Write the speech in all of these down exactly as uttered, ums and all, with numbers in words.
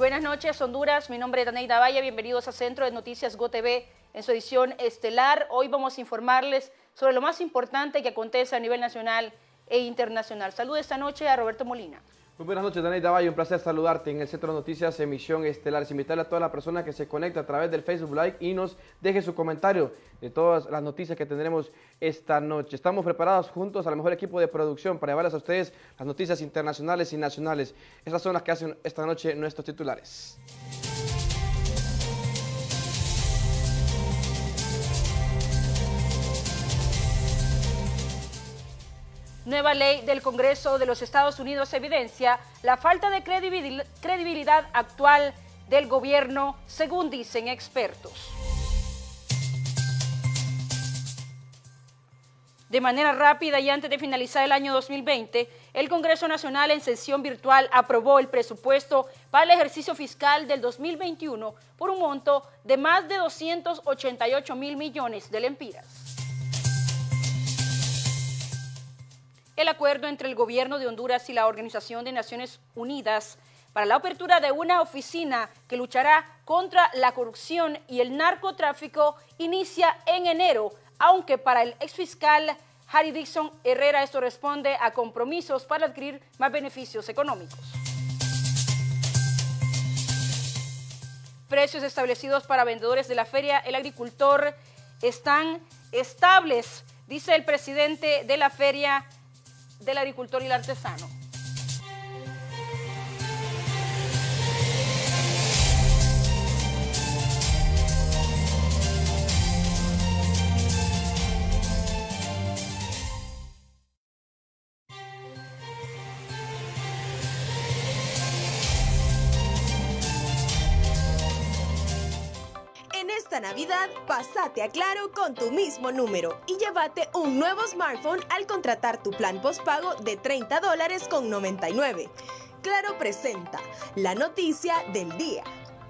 buenas noches, Honduras. Mi nombre es Daneida Valle. Bienvenidos a Centro de Noticias Go T V en su edición estelar. Hoy vamos a informarles sobre lo más importante que acontece a nivel nacional e internacional. Saludo esta noche a Roberto Molina. Muy buenas noches, Daneida Valle. Un placer saludarte en el Centro de Noticias Emisión Estelar. Invitarle a toda la persona que se conecta a través del Facebook Live y nos deje su comentario de todas las noticias que tendremos esta noche. Estamos preparados juntos al mejor equipo de producción para llevarles a ustedes las noticias internacionales y nacionales. Estas son las que hacen esta noche nuestros titulares. Nueva ley del Congreso de los Estados Unidos evidencia la falta de credibilidad actual del gobierno, según dicen expertos. De manera rápida y antes de finalizar el año dos mil veinte, el Congreso Nacional en sesión virtual aprobó el presupuesto para el ejercicio fiscal del dos mil veintiuno por un monto de más de doscientos ochenta y ocho mil millones de lempiras. El acuerdo entre el gobierno de Honduras y la Organización de Naciones Unidas para la apertura de una oficina que luchará contra la corrupción y el narcotráfico inicia en enero, aunque para el exfiscal Harry Dixon Herrera esto responde a compromisos para adquirir más beneficios económicos. Precios establecidos para vendedores de la Feria El Agricultor están estables, dice el presidente de la Feria del Agricultor y el Artesano. En esta Navidad, pásate a Claro con tu mismo número y llévate un nuevo smartphone al contratar tu plan postpago de treinta dólares con noventa y nueve. Claro presenta la noticia del día.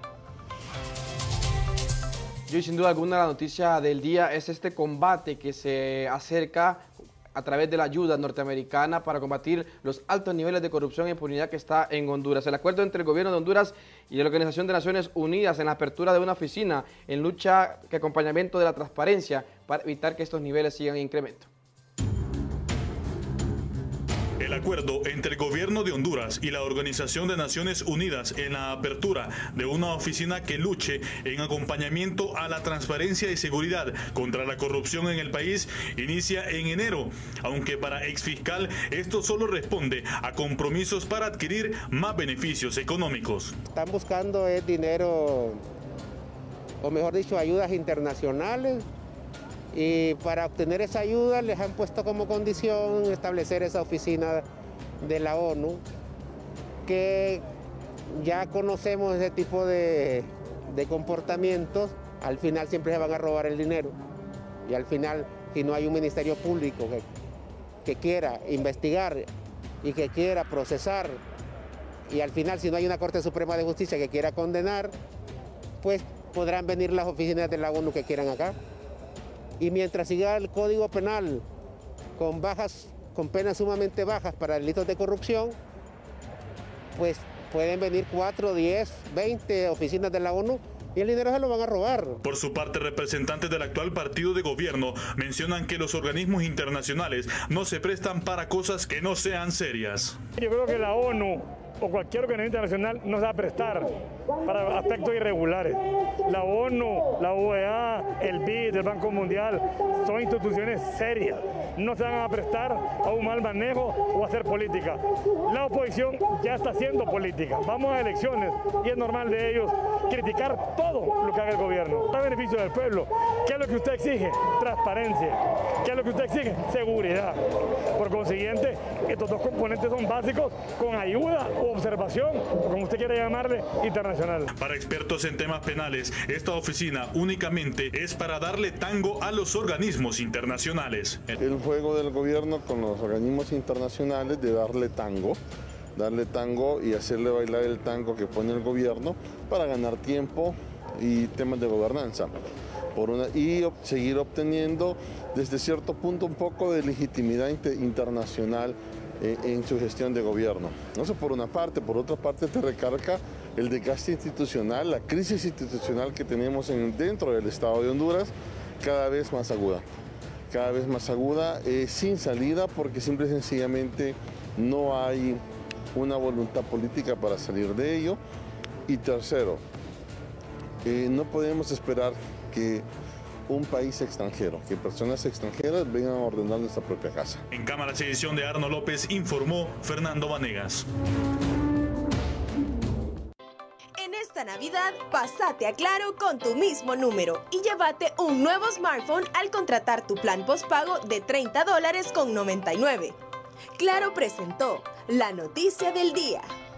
Y sin duda alguna la noticia del día es este combate que se acerca a través de la ayuda norteamericana para combatir los altos niveles de corrupción e impunidad que está en Honduras. El acuerdo entre el gobierno de Honduras y la Organización de Naciones Unidas en la apertura de una oficina en lucha y acompañamiento de la transparencia para evitar que estos niveles sigan en incremento. El acuerdo entre el gobierno de Honduras y la Organización de Naciones Unidas en la apertura de una oficina que luche en acompañamiento a la transparencia y seguridad contra la corrupción en el país inicia en enero, aunque para exfiscal esto solo responde a compromisos para adquirir más beneficios económicos. Están buscando es dinero, o mejor dicho, ayudas internacionales. Y para obtener esa ayuda les han puesto como condición establecer esa oficina de la ONU, que ya conocemos ese tipo de, de comportamientos, al final siempre se van a robar el dinero. Y al final, si no hay un ministerio público que, que quiera investigar y que quiera procesar, y al final si no hay una Corte Suprema de Justicia que quiera condenar, pues podrán venir las oficinas de la ONU que quieran acá. Y mientras siga el Código Penal con bajas, con penas sumamente bajas para delitos de corrupción, pues pueden venir cuatro, diez, veinte oficinas de la ONU y el dinero se lo van a robar. Por su parte, representantes del actual partido de gobierno mencionan que los organismos internacionales no se prestan para cosas que no sean serias. Yo creo que la ONU o cualquier organismo internacional no se va a prestar para aspectos irregulares. La ONU, la O E A, el B I D, el Banco Mundial, son instituciones serias. No se van a prestar a un mal manejo o a hacer política. La oposición ya está haciendo política. Vamos a elecciones y es normal de ellos criticar todo lo que haga el gobierno. Para beneficio del pueblo. ¿Qué es lo que usted exige? Transparencia. ¿Qué es lo que usted exige? Seguridad. Por consiguiente, estos dos componentes son básicos con ayuda o observación, o como usted quiera llamarle, internacional. Para expertos en temas penales, esta oficina únicamente es para darle tango a los organismos internacionales. El juego del gobierno con los organismos internacionales de darle tango, darle tango y hacerle bailar el tango que pone el gobierno para ganar tiempo y temas de gobernanza. Por una, y seguir obteniendo desde cierto punto un poco de legitimidad internacional en su gestión de gobierno. No sé, por una parte, por otra parte te recarga el desgaste institucional, la crisis institucional que tenemos en, dentro del Estado de Honduras, cada vez más aguda. Cada vez más aguda, eh, sin salida, porque simple y sencillamente no hay una voluntad política para salir de ello. Y tercero, eh, no podemos esperar que un país extranjero, que personas extranjeras vengan a ordenar nuestra propia casa. En cámara de edición de Arno López informó Fernando Vanegas. En esta Navidad, pásate a Claro con tu mismo número y llévate un nuevo smartphone al contratar tu plan postpago de treinta dólares con noventa y nueve. Claro presentó la noticia del día.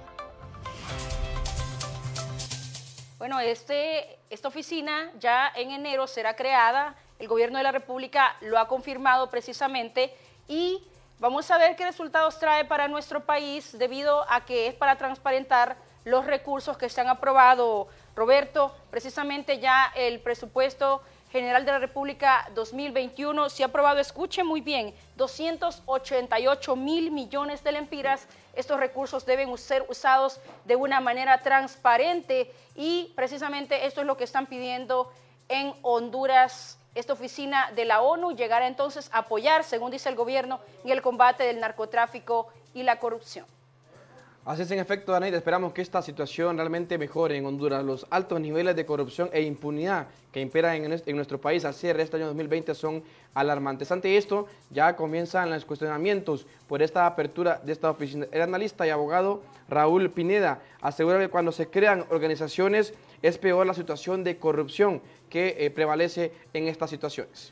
Bueno, este, esta oficina ya en enero será creada, el gobierno de la República lo ha confirmado precisamente y vamos a ver qué resultados trae para nuestro país debido a que es para transparentar los recursos que se han aprobado. Roberto, precisamente ya el presupuesto general de la República dos mil veintiuno se ha aprobado, escuche muy bien, doscientos ochenta y ocho mil millones de lempiras. Estos recursos deben ser usados de una manera transparente y precisamente esto es lo que están pidiendo en Honduras. Esta oficina de la ONU llegará entonces a apoyar, según dice el gobierno, en el combate del narcotráfico y la corrupción. Así es, en efecto, Danaida, esperamos que esta situación realmente mejore en Honduras. Los altos niveles de corrupción e impunidad que imperan en nuestro país al cierre de este año dos mil veinte son alarmantes. Ante esto, ya comienzan los cuestionamientos por esta apertura de esta oficina. El analista y abogado Raúl Pineda asegura que cuando se crean organizaciones es peor la situación de corrupción que eh, prevalece en estas situaciones.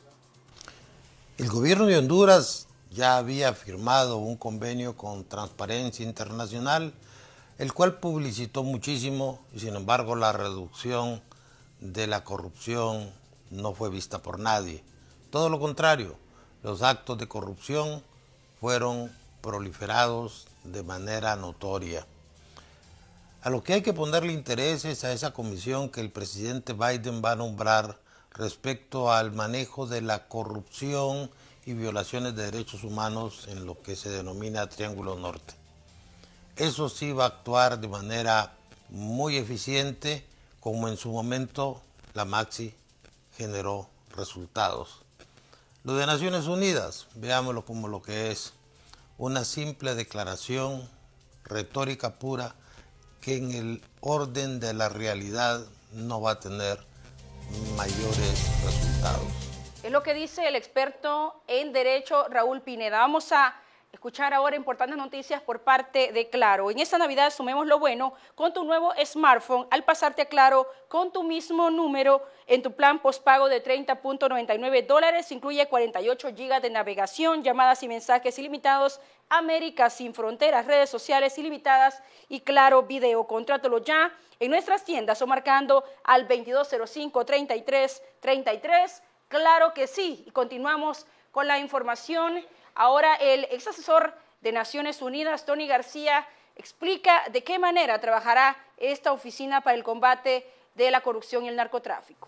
El gobierno de Honduras ya había firmado un convenio con Transparencia Internacional, el cual publicitó muchísimo y sin embargo la reducción de la corrupción no fue vista por nadie. Todo lo contrario, los actos de corrupción fueron proliferados de manera notoria. A lo que hay que ponerle interés es a esa comisión que el presidente Biden va a nombrar respecto al manejo de la corrupción y violaciones de derechos humanos en lo que se denomina Triángulo Norte. Eso sí va a actuar de manera muy eficiente, como en su momento la Maxi generó resultados. Lo de Naciones Unidas, veámoslo como lo que es, una simple declaración retórica pura que en el orden de la realidad no va a tener mayores resultados. Es lo que dice el experto en Derecho Raúl Pineda. Vamos a escuchar ahora importantes noticias por parte de Claro. En esta Navidad sumemos lo bueno con tu nuevo smartphone al pasarte a Claro con tu mismo número en tu plan postpago de treinta punto noventa y nueve dólares. Incluye cuarenta y ocho gigas de navegación, llamadas y mensajes ilimitados, América sin fronteras, redes sociales ilimitadas y Claro Video. Contrátalo ya en nuestras tiendas o marcando al veintidós cero cinco, treinta y tres treinta y tres. Claro que sí, y continuamos con la información. Ahora el ex asesor de Naciones Unidas, Tony García, explica de qué manera trabajará esta oficina para el combate de la corrupción y el narcotráfico.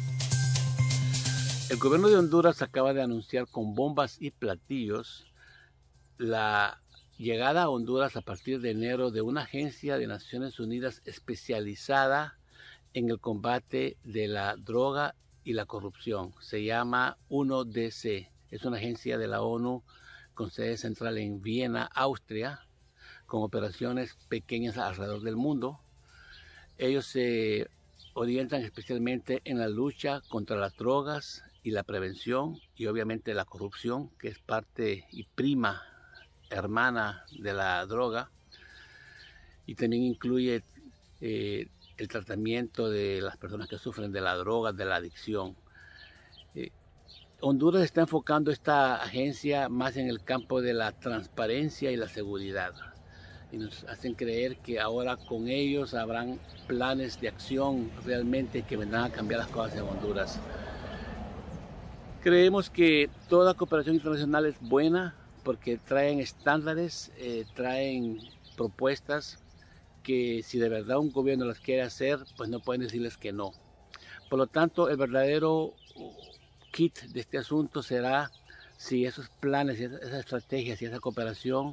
El gobierno de Honduras acaba de anunciar con bombas y platillos la llegada a Honduras a partir de enero de una agencia de Naciones Unidas especializada en el combate de la droga y la corrupción. Se llama uno D C. Es una agencia de la ONU con sede central en Viena, Austria, con operaciones pequeñas alrededor del mundo. Ellos se orientan especialmente en la lucha contra las drogas y la prevención y obviamente la corrupción, que es parte y prima hermana de la droga, y también incluye eh, el tratamiento de las personas que sufren de la droga, de la adicción. Eh, Honduras está enfocando esta agencia más en el campo de la transparencia y la seguridad. Y nos hacen creer que ahora con ellos habrán planes de acción realmente que vendrán a cambiar las cosas en Honduras. Creemos que toda cooperación internacional es buena porque traen estándares, eh, traen propuestas que si de verdad un gobierno las quiere hacer, pues no pueden decirles que no. Por lo tanto, el verdadero kit de este asunto será si esos planes, esas estrategias y esa cooperación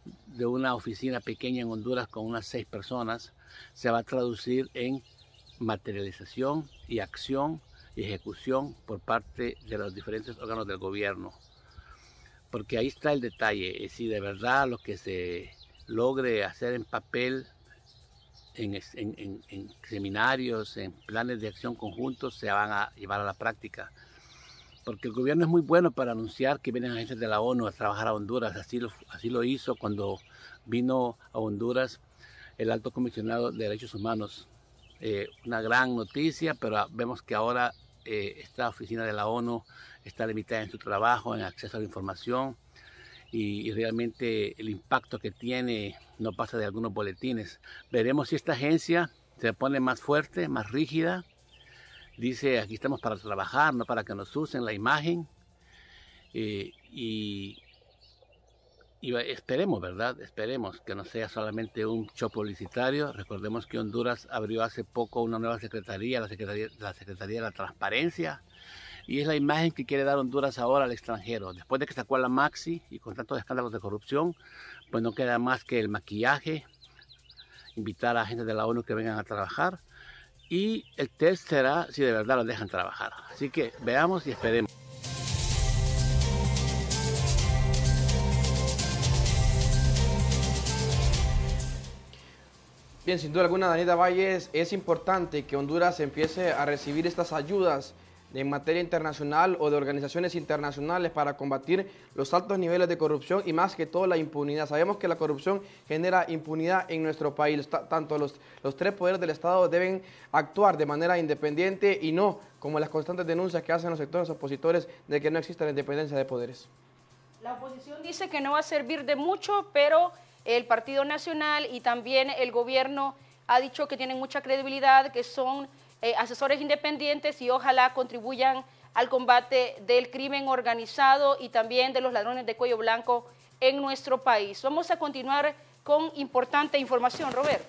de una oficina pequeña en Honduras con unas seis personas se va a traducir en materialización y acción y ejecución por parte de los diferentes órganos del gobierno. Porque ahí está el detalle, si de verdad lo que se logre hacer en papel, en, en, en, en seminarios, en planes de acción conjuntos, se van a llevar a la práctica. Porque el gobierno es muy bueno para anunciar que vienen agentes de la ONU a trabajar a Honduras. Así lo, así lo hizo cuando vino a Honduras el Alto Comisionado de Derechos Humanos. Eh, una gran noticia, pero vemos que ahora eh, esta oficina de la ONU está limitada en su trabajo, en acceso a la información, y, y realmente el impacto que tiene no pasa de algunos boletines. Veremos si esta agencia se pone más fuerte, más rígida. Dice, aquí estamos para trabajar, no para que nos usen la imagen. Eh, y, y esperemos, ¿verdad? Esperemos que no sea solamente un show publicitario. Recordemos que Honduras abrió hace poco una nueva secretaría, la Secretaría, la Secretaría de la Transparencia. Y es la imagen que quiere dar Honduras ahora al extranjero. Después de que sacó a la Maxi y con tantos escándalos de corrupción, pues no queda más que el maquillaje, invitar a agentes de la ONU que vengan a trabajar. Y el test será si de verdad los dejan trabajar. Así que veamos y esperemos. Bien, sin duda alguna, Danita Valles, es importante que Honduras empiece a recibir estas ayudas en materia internacional o de organizaciones internacionales para combatir los altos niveles de corrupción y más que todo la impunidad. Sabemos que la corrupción genera impunidad en nuestro país. Tanto los, los tres poderes del Estado deben actuar de manera independiente y no como las constantes denuncias que hacen los sectores opositores de que no existe la independencia de poderes. La oposición dice que no va a servir de mucho, pero el Partido Nacional y también el gobierno ha dicho que tienen mucha credibilidad, que son Eh, asesores independientes y ojalá contribuyan al combate del crimen organizado y también de los ladrones de cuello blanco en nuestro país. Vamos a continuar con importante información, Roberto.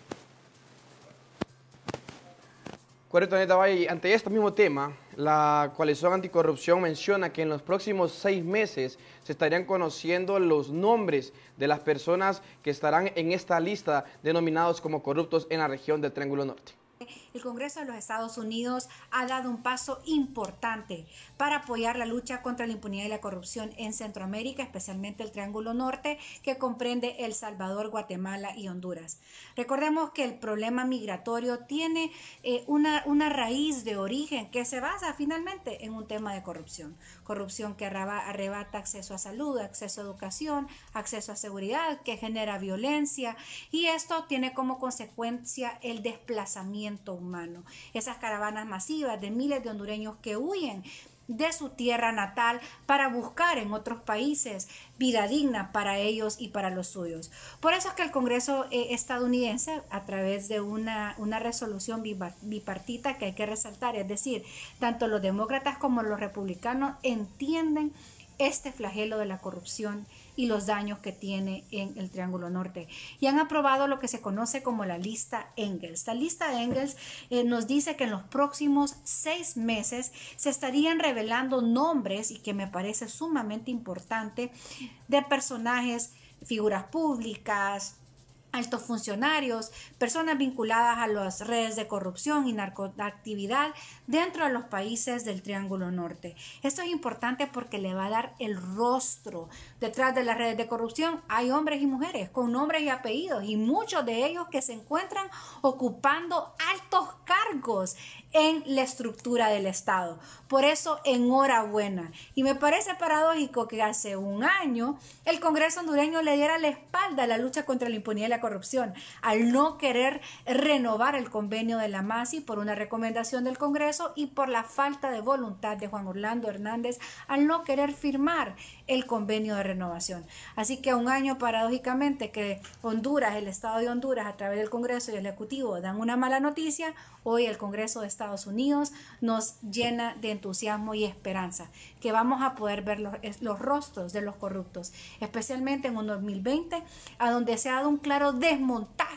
Correcto, Danita Valle. Ante este mismo tema, la Coalición Anticorrupción menciona que en los próximos seis meses se estarían conociendo los nombres de las personas que estarán en esta lista denominados como corruptos en la región del Triángulo Norte. El Congreso de los Estados Unidos ha dado un paso importante para apoyar la lucha contra la impunidad y la corrupción en Centroamérica, especialmente el Triángulo Norte, que comprende El Salvador, Guatemala y Honduras. Recordemos que el problema migratorio tiene eh, una, una raíz de origen que se basa finalmente en un tema de corrupción. Corrupción que arrebata acceso a salud, acceso a educación, acceso a seguridad, que genera violencia, y esto tiene como consecuencia el desplazamiento humano. Esas caravanas masivas de miles de hondureños que huyen de su tierra natal para buscar en otros países vida digna para ellos y para los suyos. Por eso es que el Congreso eh, estadounidense, a través de una, una resolución bipartita que hay que resaltar, es decir, tanto los demócratas como los republicanos entienden este flagelo de la corrupción y los daños que tiene en el Triángulo Norte, y han aprobado lo que se conoce como la lista Engels. La lista Engels eh, nos dice que en los próximos seis meses se estarían revelando nombres, y que me parece sumamente importante, de personajes, figuras públicas, altos funcionarios, personas vinculadas a las redes de corrupción y narcoactividad dentro de los países del Triángulo Norte. Esto es importante porque le va a dar el rostro. Detrás de las redes de corrupción hay hombres y mujeres con nombres y apellidos, y muchos de ellos que se encuentran ocupando altos cargos en la estructura del Estado. Por eso, enhorabuena. Y me parece paradójico que hace un año el Congreso hondureño le diera la espalda a la lucha contra la impunidad y la corrupción, al no querer renovar el convenio de la MASI por una recomendación del Congreso y por la falta de voluntad de Juan Orlando Hernández al no querer firmar el convenio de renovación. Así que a un año, paradójicamente, que Honduras, el Estado de Honduras, a través del Congreso y el Ejecutivo dan una mala noticia, hoy el Congreso de Estados Unidos nos llena de entusiasmo y esperanza, que vamos a poder ver los, los rostros de los corruptos, especialmente en un dos mil veinte, a donde se ha dado un claro desmontaje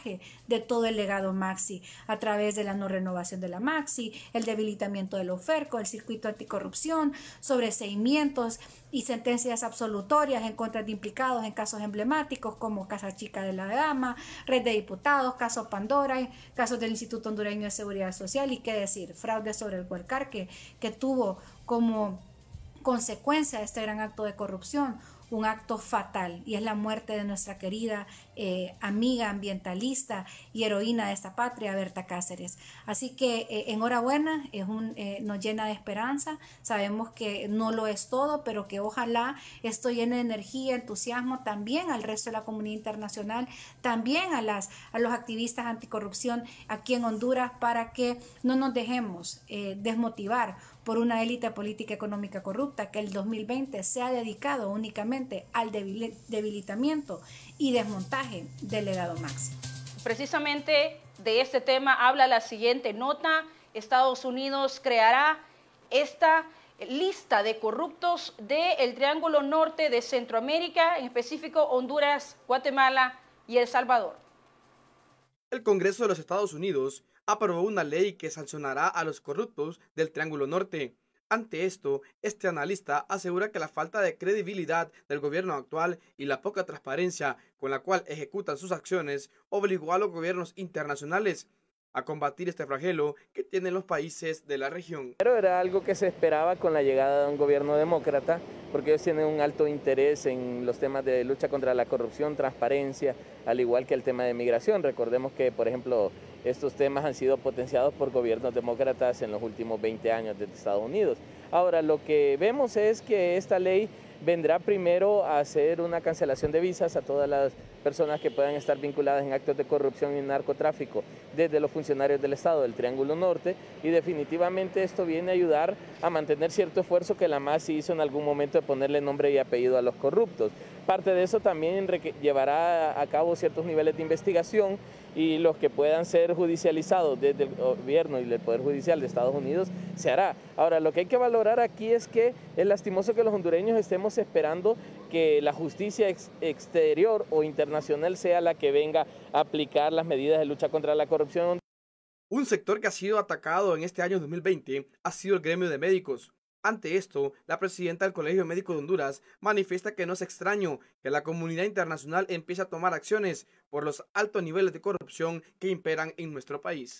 desmontaje de todo el legado Maxi a través de la no renovación de la Maxi, el debilitamiento del OFERCO, el circuito anticorrupción, sobreseimientos y sentencias absolutorias en contra de implicados en casos emblemáticos como Casa Chica de la Dama, Red de Diputados, caso Pandora, casos del Instituto Hondureño de Seguridad Social y qué decir, fraude sobre el Huelcar que, que tuvo como consecuencia de este gran acto de corrupción un acto fatal y es la muerte de nuestra querida eh, amiga ambientalista y heroína de esta patria, Berta Cáceres. Así que eh, enhorabuena, es un, eh, nos llena de esperanza, sabemos que no lo es todo, pero que ojalá esto llene de energía, entusiasmo también al resto de la comunidad internacional, también a, las, a los activistas anticorrupción aquí en Honduras para que no nos dejemos eh, desmotivar por una élite política económica corrupta que el dos mil veinte se ha dedicado únicamente al debilitamiento y desmontaje del legado Maxi. Precisamente de este tema habla la siguiente nota. Estados Unidos creará esta lista de corruptos del Triángulo Norte de Centroamérica, en específico Honduras, Guatemala y El Salvador. El Congreso de los Estados Unidos aprobó una ley que sancionará a los corruptos del Triángulo Norte. Ante esto, este analista asegura que la falta de credibilidad del gobierno actual y la poca transparencia con la cual ejecutan sus acciones obligó a los gobiernos internacionales a combatir este flagelo que tienen los países de la región. Pero era algo que se esperaba con la llegada de un gobierno demócrata, porque ellos tienen un alto interés en los temas de lucha contra la corrupción, transparencia, al igual que el tema de migración. Recordemos que, por ejemplo, estos temas han sido potenciados por gobiernos demócratas en los últimos veinte años de Estados Unidos. Ahora, lo que vemos es que esta ley vendrá primero a hacer una cancelación de visas a todas las personas que puedan estar vinculadas en actos de corrupción y narcotráfico, desde los funcionarios del Estado del Triángulo Norte, y definitivamente esto viene a ayudar a mantener cierto esfuerzo que la Maxi hizo en algún momento de ponerle nombre y apellido a los corruptos. Parte de eso también llevará a cabo ciertos niveles de investigación y los que puedan ser judicializados desde el gobierno y el Poder Judicial de Estados Unidos se hará. Ahora, lo que hay que valorar aquí es que es lastimoso que los hondureños estemos esperando que la justicia ex exterior o internacional sea la que venga a aplicar las medidas de lucha contra la corrupción. Un sector que ha sido atacado en este año dos mil veinte ha sido el gremio de médicos. Ante esto, la presidenta del Colegio Médico de Honduras manifiesta que no es extraño que la comunidad internacional empiece a tomar acciones por los altos niveles de corrupción que imperan en nuestro país.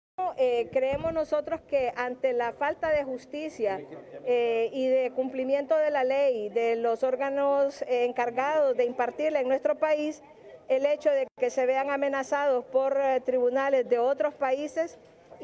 Eh, creemos nosotros que ante la falta de justicia eh, y de cumplimiento de la ley de los órganos eh, encargados de impartirla en nuestro país, el hecho de que se vean amenazados por eh, tribunales de otros países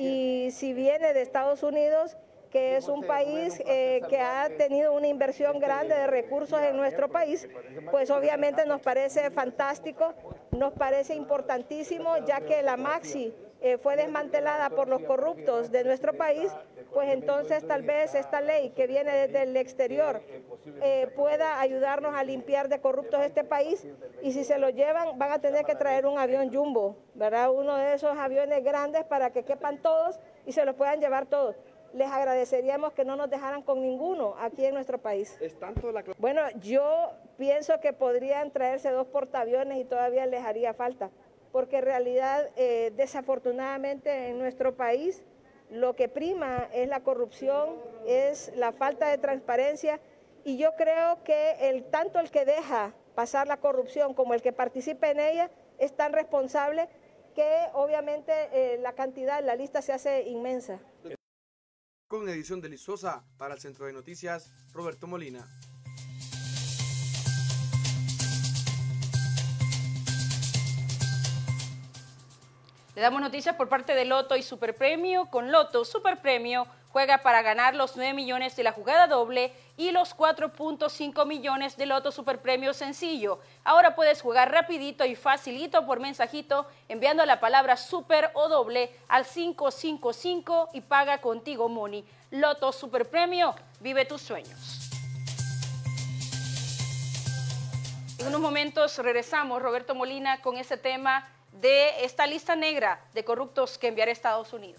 y si viene de Estados Unidos, que es un país eh, que ha tenido una inversión grande de recursos en nuestro país, pues obviamente nos parece fantástico, nos parece importantísimo, ya que la Maxi eh, fue desmantelada por los corruptos de nuestro país, pues entonces tal vez esta ley que viene desde el exterior eh, pueda ayudarnos a limpiar de corruptos este país, y si se lo llevan van a tener que traer un avión jumbo, ¿verdad? Uno de esos aviones grandes para que quepan todos y se los puedan llevar todos. Les agradeceríamos que no nos dejaran con ninguno aquí en nuestro país. ¿Es tanto la... Bueno, yo pienso que podrían traerse dos portaaviones y todavía les haría falta, porque en realidad, eh, desafortunadamente en nuestro país, lo que prima es la corrupción, es la falta de transparencia, y yo creo que el, tanto el que deja pasar la corrupción como el que participa en ella es tan responsable que obviamente eh, la cantidad, la lista se hace inmensa. Con edición de Liz Sosa, para el Centro de Noticias, Roberto Molina. Le damos noticias por parte de Loto y Superpremio. Con Loto Superpremio juega para ganar los nueve millones de la jugada doble y los cuatro punto cinco millones de Loto Superpremio sencillo. Ahora puedes jugar rapidito y facilito por mensajito enviando la palabra super o doble al cinco cinco cinco y paga contigo Money. Loto Superpremio, vive tus sueños. En unos momentos regresamos, Roberto Molina, con ese tema de esta lista negra de corruptos que enviará Estados Unidos.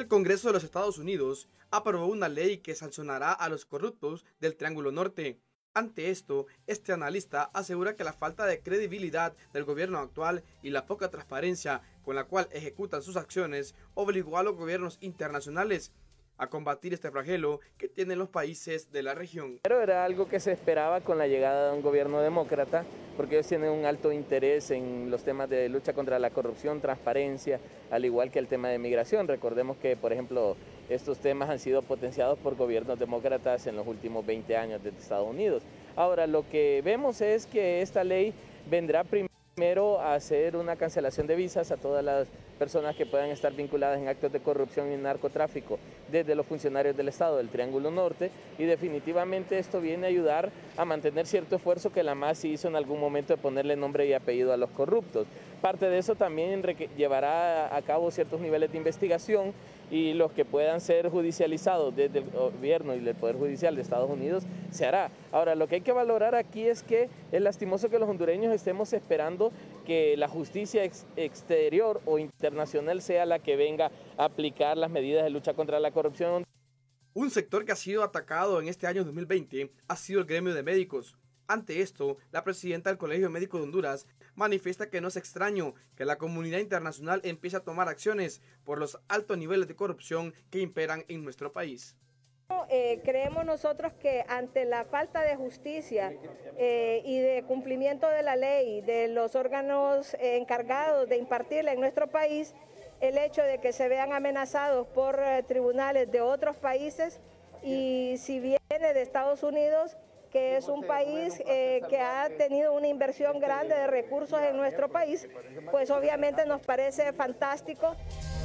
El Congreso de los Estados Unidos aprobó una ley que sancionará a los corruptos del Triángulo Norte. Ante esto, este analista asegura que la falta de credibilidad del gobierno actual y la poca transparencia con la cual ejecutan sus acciones obligó a los gobiernos internacionales a combatir este flagelo que tienen los países de la región. Pero era algo que se esperaba con la llegada de un gobierno demócrata, porque ellos tienen un alto interés en los temas de lucha contra la corrupción, transparencia, al igual que el tema de migración. Recordemos que, por ejemplo, estos temas han sido potenciados por gobiernos demócratas en los últimos veinte años de Estados Unidos. Ahora, lo que vemos es que esta ley vendrá primero a hacer una cancelación de visas a todas las personas que puedan estar vinculadas en actos de corrupción y narcotráfico, desde los funcionarios del Estado del Triángulo Norte, y definitivamente esto viene a ayudar a mantener cierto esfuerzo que la M A S hizo en algún momento de ponerle nombre y apellido a los corruptos. Parte de eso también llevará a cabo ciertos niveles de investigación, y los que puedan ser judicializados desde el gobierno y el Poder Judicial de Estados Unidos se hará. Ahora, lo que hay que valorar aquí es que es lastimoso que los hondureños estemos esperando que la justicia ex exterior o internacional sea la que venga a aplicar las medidas de lucha contra la corrupción. Un sector que ha sido atacado en este año dos mil veinte ha sido el gremio de médicos. Ante esto, la presidenta del Colegio Médico de Honduras manifiesta que no es extraño que la comunidad internacional empiece a tomar acciones por los altos niveles de corrupción que imperan en nuestro país. Eh, creemos nosotros que ante la falta de justicia eh, y de cumplimiento de la ley de los órganos eh, encargados de impartirla en nuestro país, el hecho de que se vean amenazados por eh, tribunales de otros países, y si viene de Estados Unidos, que es un país eh, que ha tenido una inversión grande de recursos en nuestro país, pues obviamente nos parece fantástico.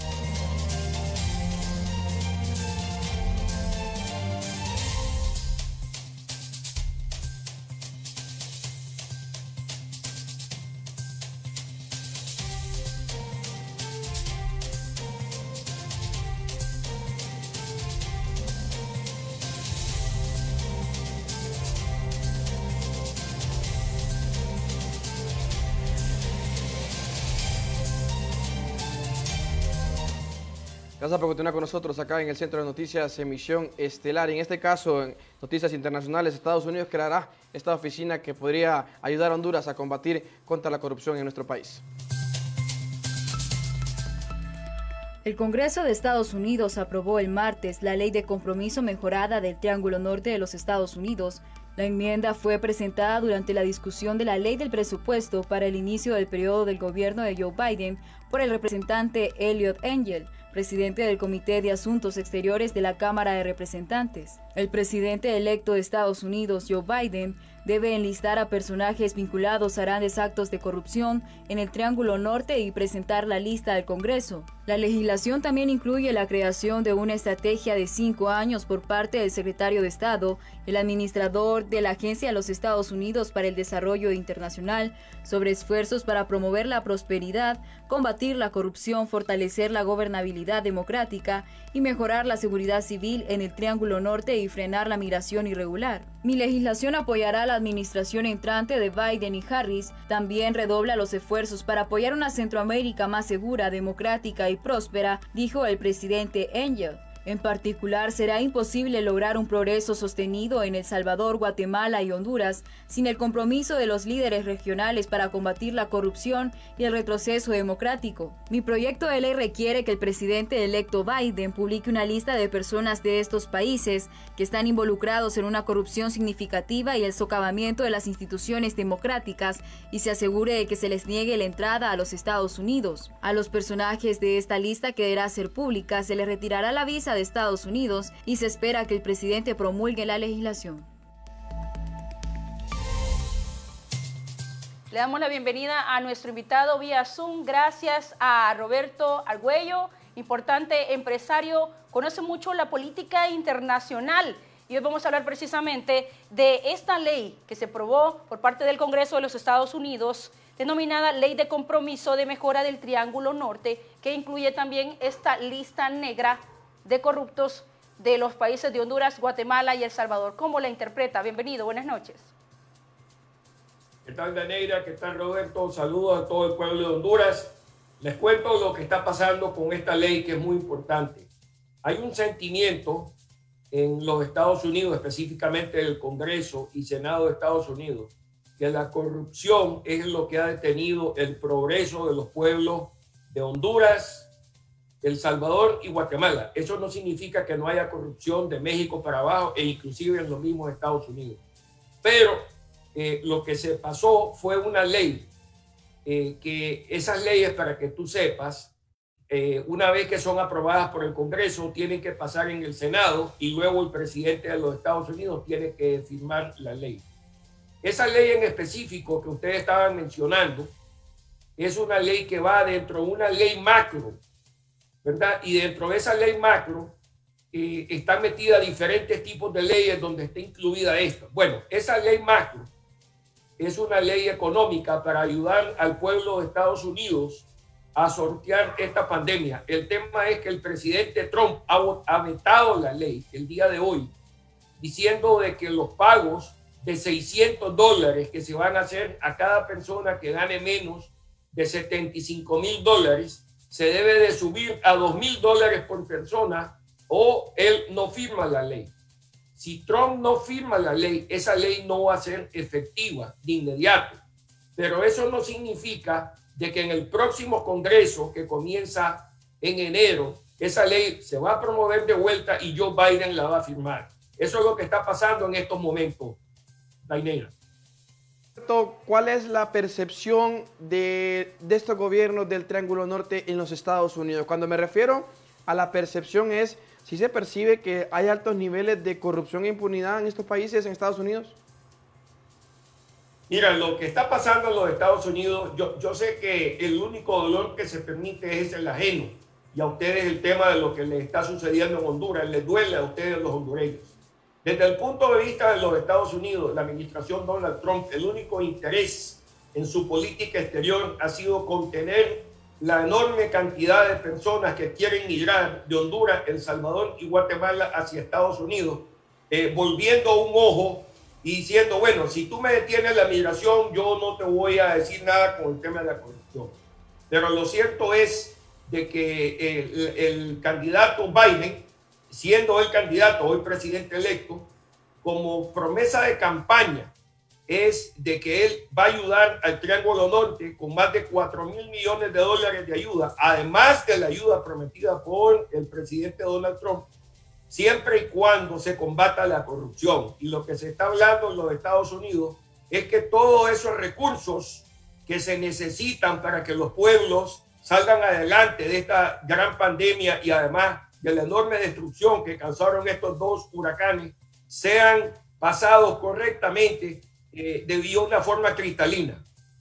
Gracias por continuar con nosotros acá en el Centro de Noticias Emisión Estelar. En este caso, en Noticias Internacionales, Estados Unidos creará esta oficina que podría ayudar a Honduras a combatir contra la corrupción en nuestro país. El Congreso de Estados Unidos aprobó el martes la Ley de Compromiso Mejorada del Triángulo Norte de los Estados Unidos. La enmienda fue presentada durante la discusión de la Ley del Presupuesto para el inicio del periodo del gobierno de Joe Biden por el representante Eliot Engel, presidente del Comité de Asuntos Exteriores de la Cámara de Representantes. El presidente electo de Estados Unidos, Joe Biden, debe enlistar a personajes vinculados a grandes actos de corrupción en el Triángulo Norte y presentar la lista al Congreso. La legislación también incluye la creación de una estrategia de cinco años por parte del secretario de Estado, el administrador de la Agencia de los Estados Unidos para el Desarrollo Internacional, sobre esfuerzos para promover la prosperidad, combatir la corrupción, fortalecer la gobernabilidad democrática y mejorar la seguridad civil en el Triángulo Norte y frenar la migración irregular. Mi legislación apoyará a la administración entrante de Biden y Harris. También redobla los esfuerzos para apoyar una Centroamérica más segura, democrática y próspera, dijo el presidente Engel. En particular, será imposible lograr un progreso sostenido en El Salvador, Guatemala y Honduras sin el compromiso de los líderes regionales para combatir la corrupción y el retroceso democrático. Mi proyecto de ley requiere que el presidente electo Biden publique una lista de personas de estos países que están involucrados en una corrupción significativa y el socavamiento de las instituciones democráticas, y se asegure de que se les niegue la entrada a los Estados Unidos. A los personajes de esta lista, que deberá ser pública, se les retirará la visa de Estados Unidos y se espera que el presidente promulgue la legislación. Le damos la bienvenida a nuestro invitado vía Zoom. Gracias a Roberto Argüello, importante empresario, conoce mucho la política internacional. Y hoy vamos a hablar precisamente de esta ley que se aprobó por parte del Congreso de los Estados Unidos, denominada Ley de Compromiso de Mejora del Triángulo Norte, que incluye también esta lista negra de corruptos de los países de Honduras, Guatemala y El Salvador. ¿Cómo la interpreta? Bienvenido, buenas noches. ¿Qué tal, Daneira? ¿Qué tal, Roberto? Saludos a todo el pueblo de Honduras. Les cuento lo que está pasando con esta ley, que es muy importante. hay un sentimiento en los Estados Unidos, específicamente el Congreso y Senado de Estados Unidos, que la corrupción es lo que ha detenido el progreso de los pueblos de Honduras, El Salvador y Guatemala. Eso no significa que no haya corrupción de México para abajo e inclusive en los mismos Estados Unidos. Pero eh, lo que se pasó fue una ley, eh, que esas leyes, para que tú sepas, eh, una vez que son aprobadas por el Congreso, tienen que pasar en el Senado y luego el presidente de los Estados Unidos tiene que firmar la ley. Esa ley en específico que ustedes estaban mencionando es una ley que va dentro de una ley macro, ¿verdad? Y dentro de esa ley macro eh, están metidas diferentes tipos de leyes donde está incluida esta. Bueno, esa ley macro es una ley económica para ayudar al pueblo de Estados Unidos a sortear esta pandemia. El tema es que el presidente Trump ha, ha vetado la ley el día de hoy, diciendo de que los pagos de seiscientos dólares que se van a hacer a cada persona que gane menos de setenta y cinco mil dólares se debe de subir a dos mil dólares por persona o él no firma la ley. Si Trump no firma la ley, esa ley no va a ser efectiva de inmediato. Pero eso no significa de que en el próximo Congreso, que comienza en enero, esa ley se va a promover de vuelta y Joe Biden la va a firmar. Eso es lo que está pasando en estos momentos, Dainera. ¿Cuál es la percepción de, de estos gobiernos del Triángulo Norte en los Estados Unidos? Cuando me refiero a la percepción es si se percibe que hay altos niveles de corrupción e impunidad en estos países, en Estados Unidos. Mira, lo que está pasando en los Estados Unidos, yo, yo sé que el único dolor que se permite es el ajeno. Y a ustedes el tema de lo que les está sucediendo en Honduras, les duele a ustedes los hondureños. Desde el punto de vista de los Estados Unidos, la administración Donald Trump, el único interés en su política exterior ha sido contener la enorme cantidad de personas que quieren migrar de Honduras, El Salvador y Guatemala hacia Estados Unidos, eh, volviendo un ojo y diciendo, bueno, si tú me detienes la migración, yo no te voy a decir nada con el tema de la corrupción. Pero lo cierto es de que el, el candidato Biden, siendo el candidato, hoy presidente electo, como promesa de campaña, es de que él va a ayudar al Triángulo Norte con más de cuatro mil millones de dólares de ayuda, además de la ayuda prometida por el presidente Donald Trump, siempre y cuando se combata la corrupción. Y lo que se está hablando en los Estados Unidos es que todos esos recursos que se necesitan para que los pueblos salgan adelante de esta gran pandemia y además de la enorme destrucción que causaron estos dos huracanes sean pasados correctamente eh, de una forma cristalina.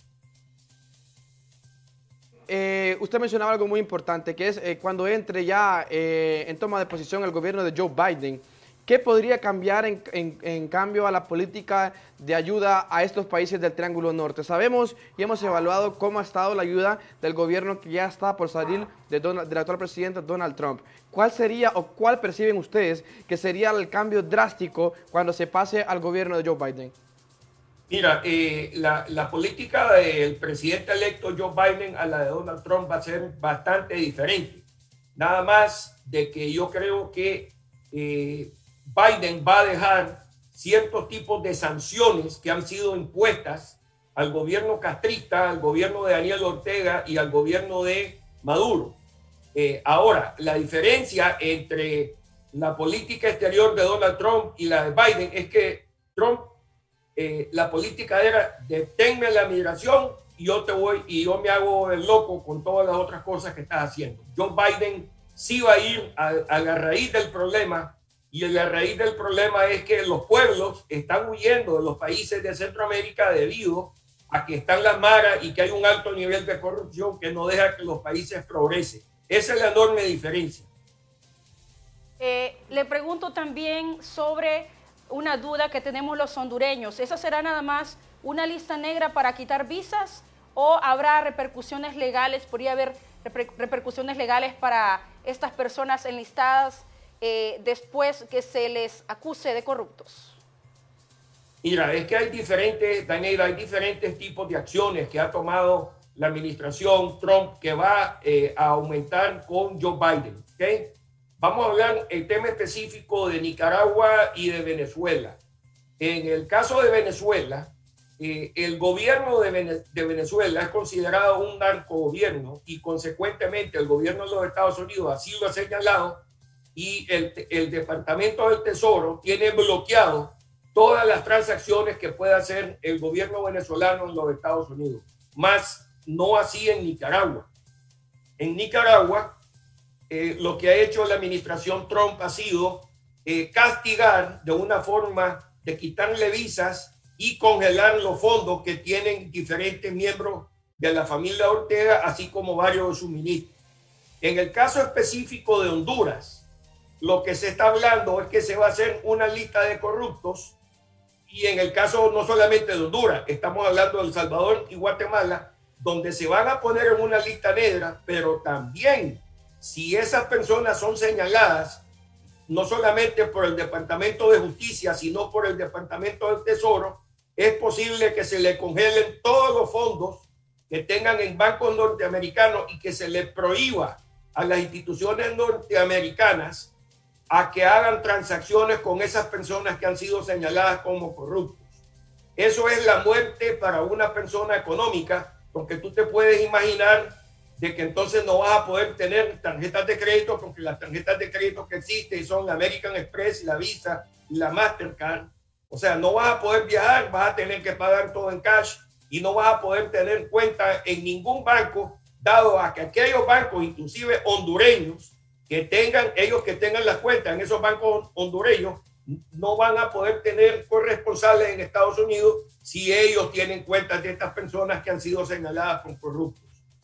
Eh, usted mencionaba algo muy importante, que es eh, cuando entre ya eh, en toma de posición el gobierno de Joe Biden, ¿qué podría cambiar en, en, en cambio a la política de ayuda a estos países del Triángulo Norte? Sabemos y hemos evaluado cómo ha estado la ayuda del gobierno que ya está por salir de Donald, del actual presidente Donald Trump. ¿Cuál sería o cuál perciben ustedes que sería el cambio drástico cuando se pase al gobierno de Joe Biden? Mira, eh, la, la política del presidente electo Joe Biden a la de Donald Trump va a ser bastante diferente. Nada más de que yo creo que eh, Biden va a dejar ciertos tipos de sanciones que han sido impuestas al gobierno castrista, al gobierno de Daniel Ortega y al gobierno de Maduro. Eh, ahora, la diferencia entre la política exterior de Donald Trump y la de Biden es que Trump, eh, la política era deténme la migración y yo te voy y yo me hago el loco con todas las otras cosas que estás haciendo. Joe Biden sí va a ir a, a la raíz del problema. Y la raíz del problema es que los pueblos están huyendo de los países de Centroamérica debido a que están las maras y que hay un alto nivel de corrupción que no deja que los países progresen. Esa es la enorme diferencia. Eh, le pregunto también sobre una duda que tenemos los hondureños. ¿Esa será nada más una lista negra para quitar visas o habrá repercusiones legales? ¿Podría haber reper- repercusiones legales para estas personas enlistadas Eh, después que se les acuse de corruptos? Mira, es que hay diferentes, Daniela, hay diferentes tipos de acciones que ha tomado la administración Trump que va eh, a aumentar con Joe Biden. ¿Okay? Vamos a hablar el tema específico de Nicaragua y de Venezuela. En el caso de Venezuela, eh, el gobierno de, Vene de Venezuela es considerado un narcogobierno y consecuentemente el gobierno de los Estados Unidos así lo ha señalado y el, el Departamento del Tesoro tiene bloqueado todas las transacciones que pueda hacer el gobierno venezolano en los Estados Unidos, más no así en Nicaragua. En Nicaragua, eh, lo que ha hecho la administración Trump ha sido eh, castigar de una forma de quitarle visas y congelar los fondos que tienen diferentes miembros de la familia Ortega, así como varios de sus ministros. En el caso específico de Honduras, lo que se está hablando es que se va a hacer una lista de corruptos. Y en el caso no solamente de Honduras, estamos hablando de El Salvador y Guatemala, donde se van a poner en una lista negra, pero también si esas personas son señaladas, no solamente por el Departamento de Justicia, sino por el Departamento del Tesoro, es posible que se le congelen todos los fondos que tengan en bancos norteamericanos y que se les prohíba a las instituciones norteamericanas a que hagan transacciones con esas personas que han sido señaladas como corruptos. Eso es la muerte para una persona económica, porque tú te puedes imaginar de que entonces no vas a poder tener tarjetas de crédito, porque las tarjetas de crédito que existen son la American Express, la Visa y la Mastercard. O sea, no vas a poder viajar, vas a tener que pagar todo en cash y no vas a poder tener cuenta en ningún banco, dado a que aquellos bancos, inclusive hondureños, que tengan, ellos que tengan las cuentas en esos bancos hondureños, no van a poder tener corresponsales en Estados Unidos si ellos tienen cuentas de estas personas que han sido señaladas como corruptos.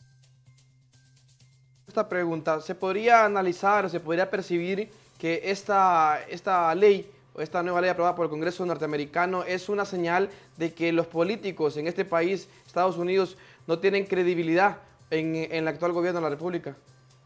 Esta pregunta, ¿se podría analizar o se podría percibir que esta, esta ley o esta nueva ley aprobada por el Congreso norteamericano es una señal de que los políticos en este país, Estados Unidos, no tienen credibilidad en, en el actual gobierno de la República?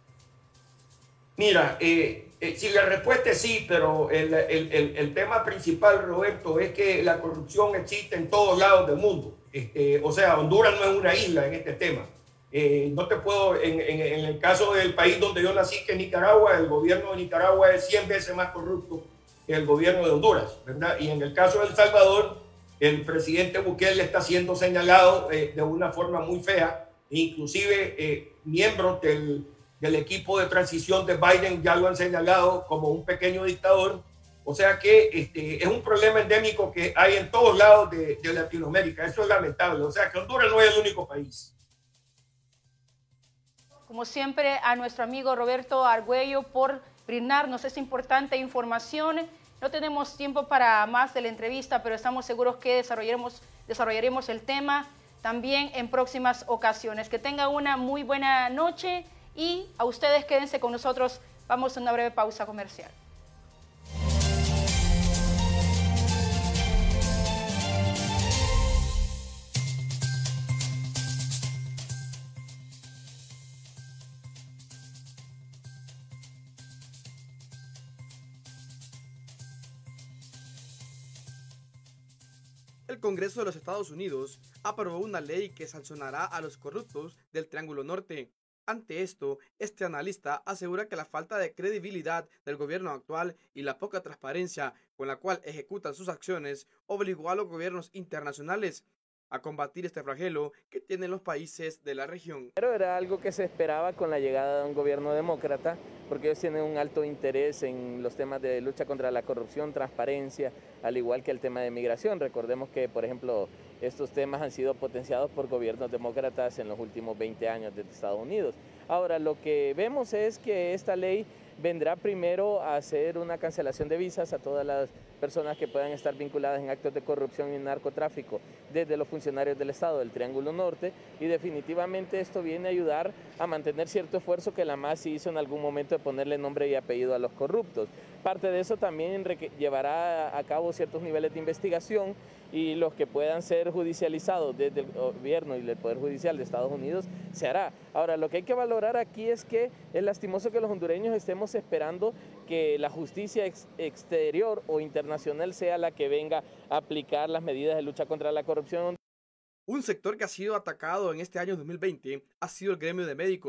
Mira, eh, eh, si la respuesta es sí, pero el, el, el, el tema principal, Roberto, es que la corrupción existe en todos lados del mundo. Este, o sea, Honduras no es una isla en este tema. Eh, no te puedo, en, en, en el caso del país donde yo nací, que es Nicaragua, el gobierno de Nicaragua es cien veces más corrupto que el gobierno de Honduras, ¿verdad? Y en el caso de El Salvador, el presidente Bukele está siendo señalado eh, de una forma muy fea, e inclusive eh, miembros del del equipo de transición de Biden ya lo han señalado como un pequeño dictador. O sea que este, es un problema endémico que hay en todos lados de, de Latinoamérica. Eso es lamentable. O sea que Honduras no es el único país. Como siempre, a nuestro amigo Roberto Argüello por brindarnos esta importante información. No tenemos tiempo para más de la entrevista, pero estamos seguros que desarrollaremos, desarrollaremos el tema también en próximas ocasiones. Que tenga una muy buena noche. Y a ustedes quédense con nosotros, vamos a una breve pausa comercial. El Congreso de los Estados Unidos aprobó una ley que sancionará a los corruptos del Triángulo Norte. Ante esto, este analista asegura que la falta de credibilidad del gobierno actual y la poca transparencia con la cual ejecutan sus acciones obligó a los gobiernos internacionales a combatir este flagelo que tienen los países de la región. Pero era algo que se esperaba con la llegada de un gobierno demócrata, porque ellos tienen un alto interés en los temas de lucha contra la corrupción, transparencia, al igual que el tema de migración. Recordemos que, por ejemplo, estos temas han sido potenciados por gobiernos demócratas en los últimos veinte años de Estados Unidos. Ahora, lo que vemos es que esta ley vendrá primero a hacer una cancelación de visas a todas las personas que puedan estar vinculadas en actos de corrupción y narcotráfico, desde los funcionarios del Estado del Triángulo Norte, y definitivamente esto viene a ayudar a mantener cierto esfuerzo que la M A S hizo en algún momento de ponerle nombre y apellido a los corruptos. Parte de eso también llevará a cabo ciertos niveles de investigación y los que puedan ser judicializados desde el gobierno y el Poder Judicial de Estados Unidos se hará. Ahora, lo que hay que valorar aquí es que es lastimoso que los hondureños estemos esperando que la justicia ex exterior o internacional sea la que venga a aplicar las medidas de lucha contra la corrupción. Un sector que ha sido atacado en este año dos mil veinte ha sido el gremio de médicos.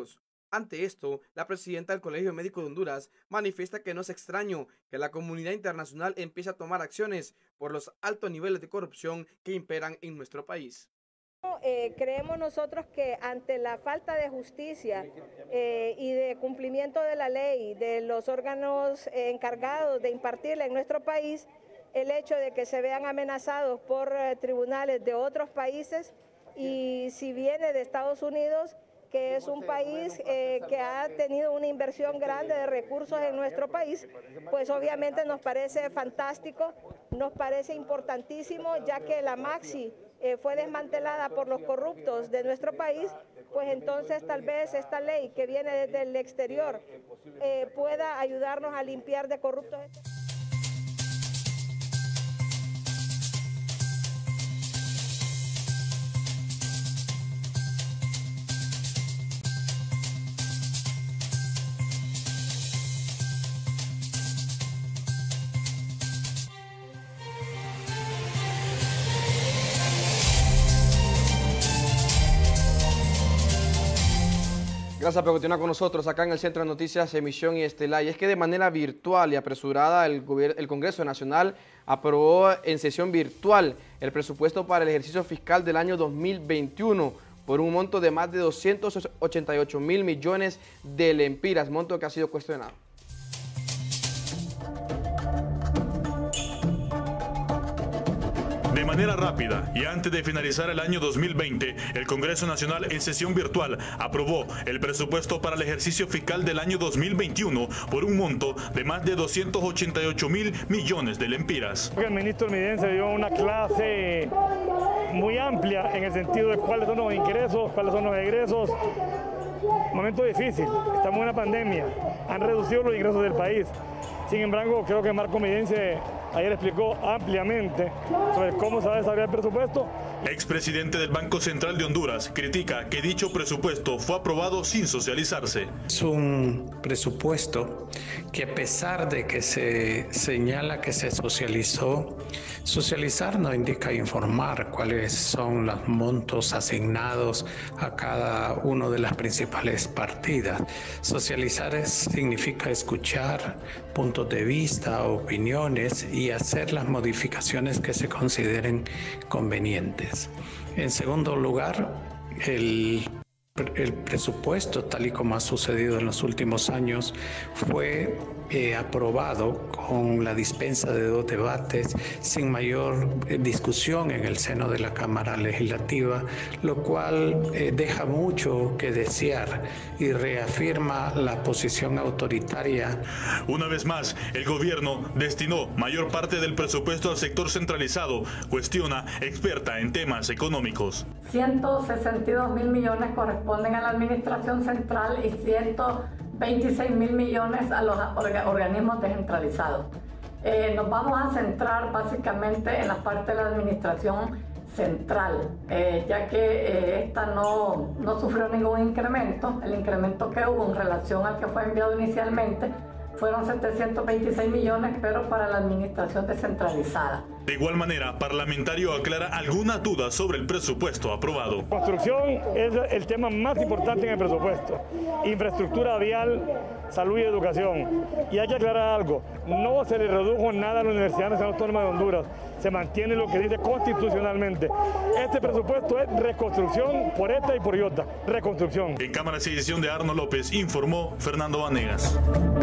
Ante esto, la presidenta del Colegio Médico de Honduras manifiesta que no es extraño que la comunidad internacional empiece a tomar acciones por los altos niveles de corrupción que imperan en nuestro país. Eh, creemos nosotros que ante la falta de justicia eh, y de cumplimiento de la ley de los órganos eh, encargados de impartirla en nuestro país, el hecho de que se vean amenazados por eh, tribunales de otros países, y si viene de Estados Unidos, que es un país eh, que ha tenido una inversión grande de recursos en nuestro país, pues obviamente nos parece fantástico, nos parece importantísimo, ya que la Maxi eh, fue desmantelada por los corruptos de nuestro país, pues entonces tal vez esta ley que viene desde el exterior eh, pueda ayudarnos a limpiar de corruptos. Gracias por continuar con nosotros acá en el Centro de Noticias Emisión y Estelar. Y es que de manera virtual y apresurada el, el Congreso Nacional aprobó en sesión virtual el presupuesto para el ejercicio fiscal del año dos mil veintiuno por un monto de más de doscientos ochenta y ocho mil millones de lempiras, monto que ha sido cuestionado. De manera rápida y antes de finalizar el año dos mil veinte, el Congreso Nacional en sesión virtual aprobó el presupuesto para el ejercicio fiscal del año dos mil veintiuno por un monto de más de doscientos ochenta y ocho mil millones de lempiras. El ministro Midense dio una clase muy amplia en el sentido de cuáles son los ingresos, cuáles son los egresos. Momento difícil, estamos en una pandemia, han reducido los ingresos del país. Sin embargo, creo que Marco Midense ayer explicó ampliamente sobre cómo se va a desarrollar el presupuesto. Expresidente del Banco Central de Honduras critica que dicho presupuesto fue aprobado sin socializarse. Es un presupuesto que, a pesar de que se señala que se socializó, socializar no indica informar cuáles son los montos asignados a cada una de las principales partidas. Socializar es, significa escuchar puntos de vista, opiniones y hacer las modificaciones que se consideren convenientes. En segundo lugar, el, el presupuesto, tal y como ha sucedido en los últimos años, fue eh, aprobado con la dispensa de dos debates sin mayor eh, discusión en el seno de la Cámara Legislativa, lo cual eh, deja mucho que desear y reafirma la posición autoritaria. Una vez más, el gobierno destinó mayor parte del presupuesto al sector centralizado, cuestiona experta en temas económicos. ciento sesenta y dos mil millones corresponden a la administración central y ciento veintiséis mil millones a los organismos descentralizados. Eh, nos vamos a centrar básicamente en la parte de la administración central, eh, ya que eh, esta no, no sufrió ningún incremento. El incremento que hubo en relación al que fue enviado inicialmente fueron setecientos veintiséis millones, pero para la administración descentralizada. De igual manera, parlamentario aclara algunas dudas sobre el presupuesto aprobado. Construcción es el tema más importante en el presupuesto. Infraestructura vial, salud y educación. Y hay que aclarar algo, no se le redujo nada a la Universidad Nacional Autónoma de Honduras. Se mantiene lo que dice constitucionalmente. Este presupuesto es reconstrucción por esta y por iota. Reconstrucción. En cámara de edición de Arno López, informó Fernando Vanegas.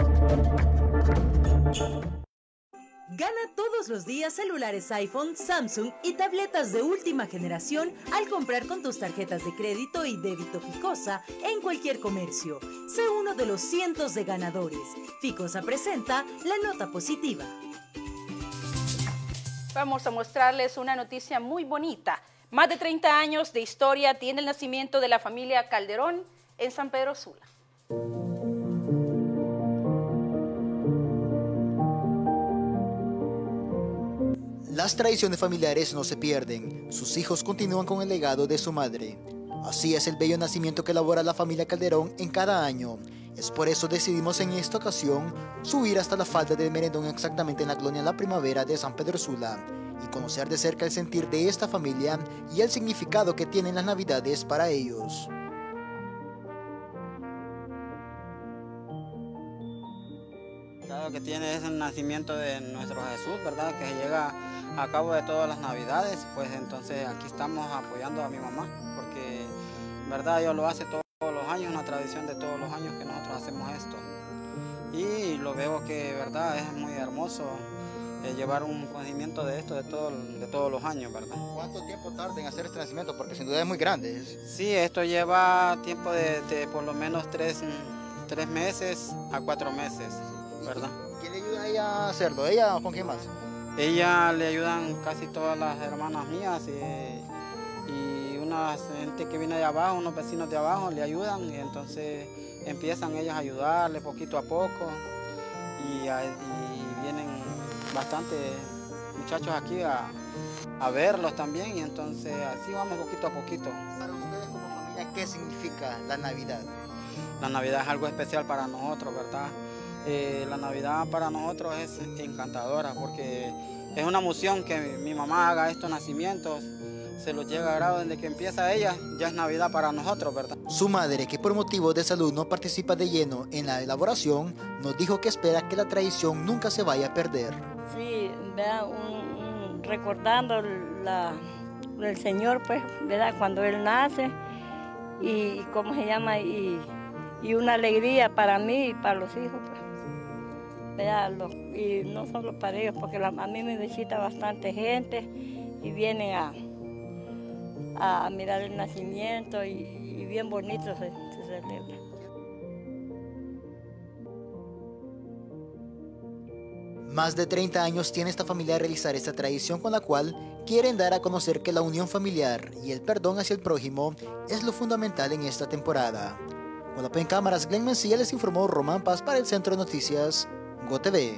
Gana todos los días celulares iPhone, Samsung y tabletas de última generación al comprar con tus tarjetas de crédito y débito Ficosa en cualquier comercio. Sé uno de los cientos de ganadores. Ficosa presenta la nota positiva. Vamos a mostrarles una noticia muy bonita. Más de treinta años de historia tiene el nacimiento de la familia Calderón en San Pedro Sula. Las tradiciones familiares no se pierden, sus hijos continúan con el legado de su madre. Así es el bello nacimiento que elabora la familia Calderón en cada año. Es por eso decidimos en esta ocasión subir hasta la falda del Merendón, exactamente en la colonia La Primavera de San Pedro Sula, y conocer de cerca el sentir de esta familia y el significado que tienen las Navidades para ellos. lo que tiene es el nacimiento de nuestro Jesús, ¿verdad? Que se llega a cabo de todas las Navidades, pues entonces aquí estamos apoyando a mi mamá, porque, ¿verdad? Ella lo hace todos los años, una tradición de todos los años que nosotros hacemos esto. Y lo veo que, ¿verdad? Es muy hermoso eh, llevar un conocimiento de esto de, todo, de todos los años, ¿verdad? ¿Cuánto tiempo tarda en hacer este nacimiento? Porque sin duda es muy grande. Sí, esto lleva tiempo de, de por lo menos tres, tres meses a cuatro meses, ¿verdad? ¿Quién le ayuda a ella a hacerlo? ¿Ella o con quién más? Ella le ayudan casi todas las hermanas mías y, y una gente que viene de abajo, unos vecinos de abajo le ayudan y entonces empiezan ellas a ayudarle poquito a poco y, a, y vienen bastantes muchachos aquí a, a verlos también y entonces así vamos poquito a poquito. Para ustedes como familia, ¿qué significa la Navidad? La Navidad es algo especial para nosotros, ¿verdad? Eh, la Navidad para nosotros es encantadora porque es una emoción que mi mamá haga estos nacimientos, se los llega a grado desde que empieza ella, ya es Navidad para nosotros, ¿verdad? Su madre, que por motivos de salud no participa de lleno en la elaboración, nos dijo que espera que la tradición nunca se vaya a perder. Sí, ¿verdad? Un, un, recordando la, el Señor, pues, ¿verdad? Cuando Él nace y, ¿cómo se llama? Y, y una alegría para mí y para los hijos, pues. ¿Verdad? Los, y no solo para ellos, porque la, a mí me visita bastante gente y vienen a, a mirar el nacimiento y, y bien bonito se, se celebra. Más de treinta años tiene esta familia realizar esta tradición con la cual quieren dar a conocer que la unión familiar y el perdón hacia el prójimo es lo fundamental en esta temporada. Con la en cámaras, Glenn Mencía les informó Román Paz para el Centro de Noticias GoTV.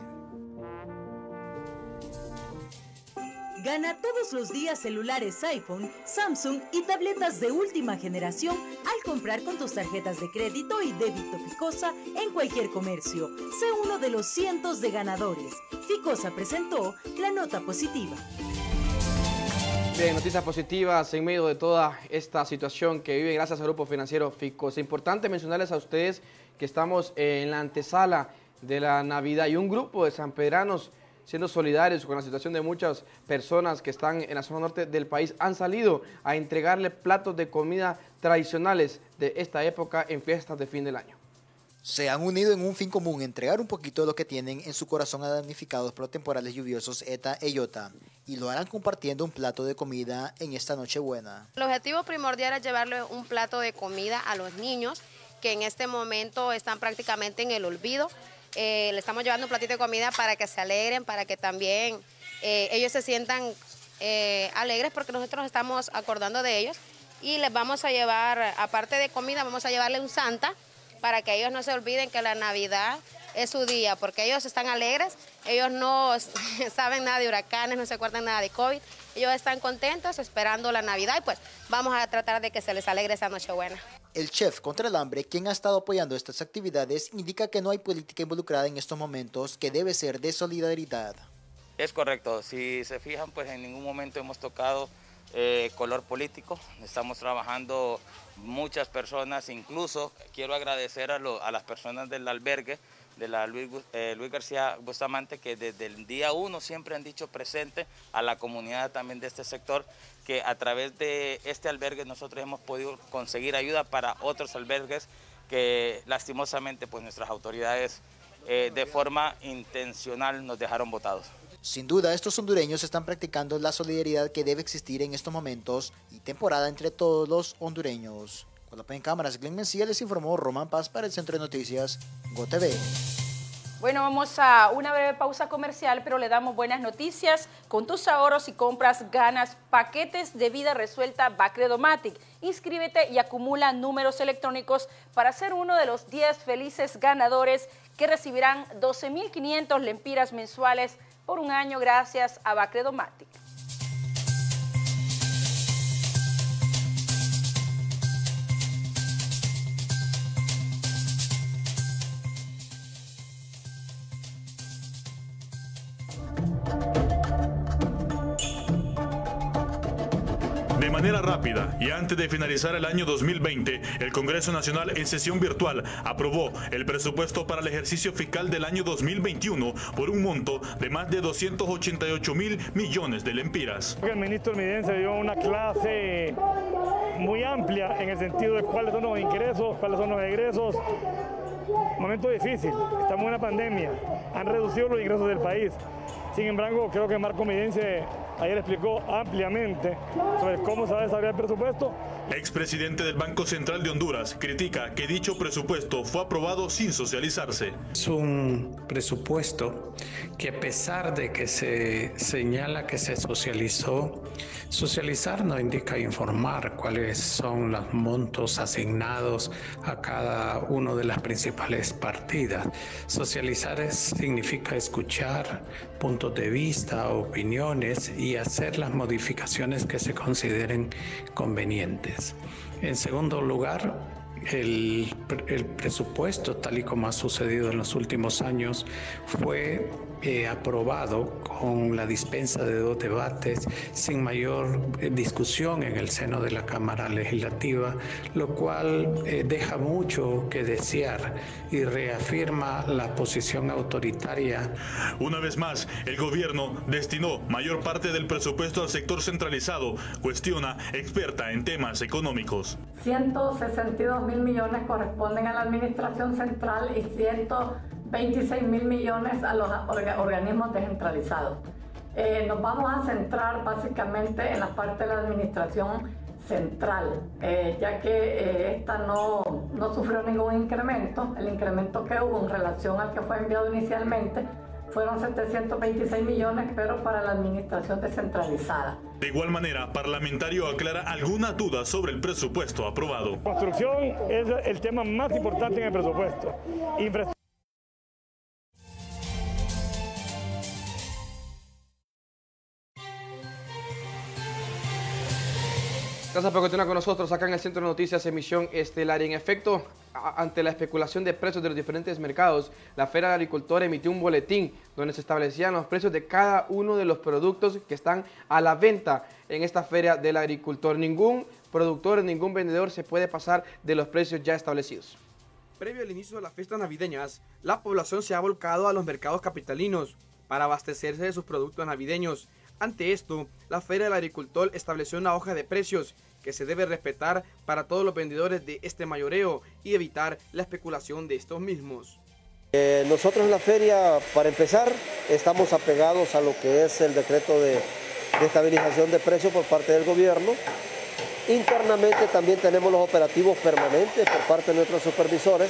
Gana todos los días celulares iPhone, Samsung y tabletas de última generación al comprar con tus tarjetas de crédito y débito Ficosa en cualquier comercio. Sé uno de los cientos de ganadores. Ficosa presentó la nota positiva. Bien, noticias positivas en medio de toda esta situación que vive gracias al Grupo Financiero Ficosa. Importante mencionarles a ustedes que estamos en la antesala de la Navidad y un grupo de sanpedranos siendo solidarios con la situación de muchas personas que están en la zona norte del país, han salido a entregarle platos de comida tradicionales de esta época en fiestas de fin del año. Se han unido en un fin común, entregar un poquito de lo que tienen en su corazón a damnificados por los temporales lluviosos Eta e Iota, y lo harán compartiendo un plato de comida en esta Nochebuena. El objetivo primordial es llevarle un plato de comida a los niños que en este momento están prácticamente en el olvido. Eh, le estamos llevando un platito de comida para que se alegren, para que también eh, ellos se sientan eh, alegres porque nosotros estamos acordando de ellos y les vamos a llevar, aparte de comida, vamos a llevarle un Santa para que ellos no se olviden que la Navidad es su día, porque ellos están alegres, ellos no saben nada de huracanes, no se acuerdan nada de COVID, ellos están contentos esperando la Navidad y pues vamos a tratar de que se les alegre esa Nochebuena. El chef contra el hambre, quien ha estado apoyando estas actividades, indica que no hay política involucrada en estos momentos, que debe ser de solidaridad. Es correcto, si se fijan, pues en ningún momento hemos tocado eh, color político, estamos trabajando muchas personas, incluso quiero agradecer a, lo, a las personas del albergue, de la Luis, eh, Luis García Bustamante, que desde el día uno siempre han dicho presente a la comunidad también de este sector, que a través de este albergue nosotros hemos podido conseguir ayuda para otros albergues que lastimosamente pues nuestras autoridades eh, de forma intencional nos dejaron botados. Sin duda, estos hondureños están practicando la solidaridad que debe existir en estos momentos y temporada entre todos los hondureños. Con la P en cámaras, Glenn Mencía les informó Román Paz para el Centro de Noticias GoTV. Bueno, vamos a una breve pausa comercial, pero le damos buenas noticias. Con tus ahorros y compras ganas paquetes de vida resuelta Bacredomatic. Inscríbete y acumula números electrónicos para ser uno de los diez felices ganadores que recibirán doce mil quinientos lempiras mensuales por un año gracias a Bacredomatic. De manera rápida y antes de finalizar el año dos mil veinte, el Congreso Nacional en sesión virtual aprobó el presupuesto para el ejercicio fiscal del año dos mil veintiuno por un monto de más de doscientos ochenta y ocho mil millones de lempiras. El ministro Midense dio una clase muy amplia en el sentido de cuáles son los ingresos, cuáles son los egresos. Momento difícil, estamos en una pandemia, han reducido los ingresos del país. Sin embargo, creo que Marco Midense ayer explicó ampliamente sobre cómo se va a desarrollar el presupuesto. Expresidente del Banco Central de Honduras critica que dicho presupuesto fue aprobado sin socializarse. Es un presupuesto que, a pesar de que se señala que se socializó, socializar no indica informar cuáles son los montos asignados a cada una de las principales partidas. Socializar es, significa escuchar puntos de vista, opiniones y hacer las modificaciones que se consideren convenientes. En segundo lugar, el, el presupuesto, tal y como ha sucedido en los últimos años, fue eh, aprobado con la dispensa de dos debates sin mayor eh, discusión en el seno de la Cámara Legislativa, lo cual eh, deja mucho que desear y reafirma la posición autoritaria. Una vez más, el gobierno destinó mayor parte del presupuesto al sector centralizado, cuestiona experta en temas económicos. ciento sesenta y dos mil millones corresponden a la administración central y ciento veintiséis mil millones a los organismos descentralizados. Eh, nos vamos a centrar básicamente en la parte de la administración central, eh, ya que eh, esta no, no sufrió ningún incremento. El incremento que hubo en relación al que fue enviado inicialmente fueron setecientos veintiséis millones, pero para la administración descentralizada. De igual manera, parlamentario aclara alguna duda sobre el presupuesto aprobado. Construcción es el tema más importante en el presupuesto. Infra Gracias por continuar con nosotros acá en el Centro de Noticias Emisión Estelar. En efecto, a, ante la especulación de precios de los diferentes mercados, la Feria del Agricultor emitió un boletín donde se establecían los precios de cada uno de los productos que están a la venta en esta Feria del Agricultor. Ningún productor, ningún vendedor se puede pasar de los precios ya establecidos. Previo al inicio de las fiestas navideñas, la población se ha volcado a los mercados capitalinos para abastecerse de sus productos navideños. Ante esto, la Feria del Agricultor estableció una hoja de precios que se debe respetar para todos los vendedores de este mayoreo y evitar la especulación de estos mismos. Eh, nosotros en la feria, para empezar, estamos apegados a lo que es el decreto de, de estabilización de precios por parte del gobierno. Internamente también tenemos los operativos permanentes por parte de nuestros supervisores,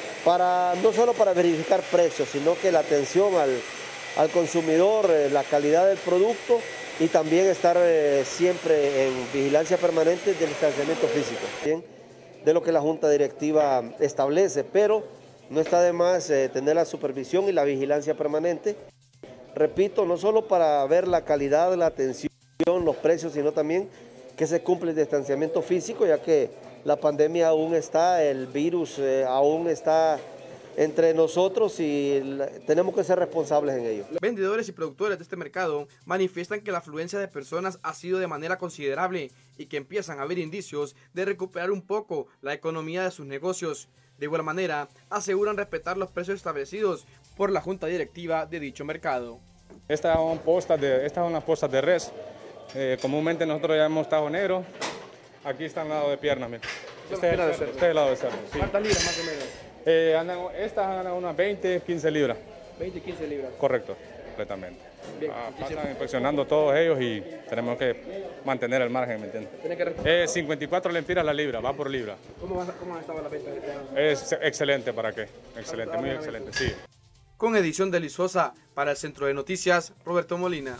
para, no solo para verificar precios, sino que la atención al, al consumidor, eh, la calidad del producto, y también estar eh, siempre en vigilancia permanente del distanciamiento físico, ¿bien? De lo que la Junta Directiva establece, pero no está de más eh, tener la supervisión y la vigilancia permanente. Repito, no solo para ver la calidad, la atención, los precios, sino también que se cumple el distanciamiento físico, ya que la pandemia aún está, el virus eh, aún está entre nosotros y tenemos que ser responsables en ello. Vendedores y productores de este mercado manifiestan que la afluencia de personas ha sido de manera considerable y que empiezan a haber indicios de recuperar un poco la economía de sus negocios. De igual manera, aseguran respetar los precios establecidos por la Junta Directiva de dicho mercado. Estas son postas de, estas son las postas de res. Eh, comúnmente nosotros llamamos tajo negro. Aquí está el lado de pierna, mira. Este es el, este es el lado de cerdo. Sí. ¿Cuántas libras más o menos? Eh, andan, estas andan unas veinte, quince libras. veinte, quince libras. Correcto, completamente. Ah, pasan inspeccionando todos ellos y tenemos que mantener el margen, ¿me entiendes? Eh, cincuenta y cuatro lempiras la libra, va por libra. ¿Cómo, va, cómo ha estado la venta? Es excelente, ¿para qué? Excelente, muy excelente, sí. Con edición de Lizosa, para el Centro de Noticias, Roberto Molina.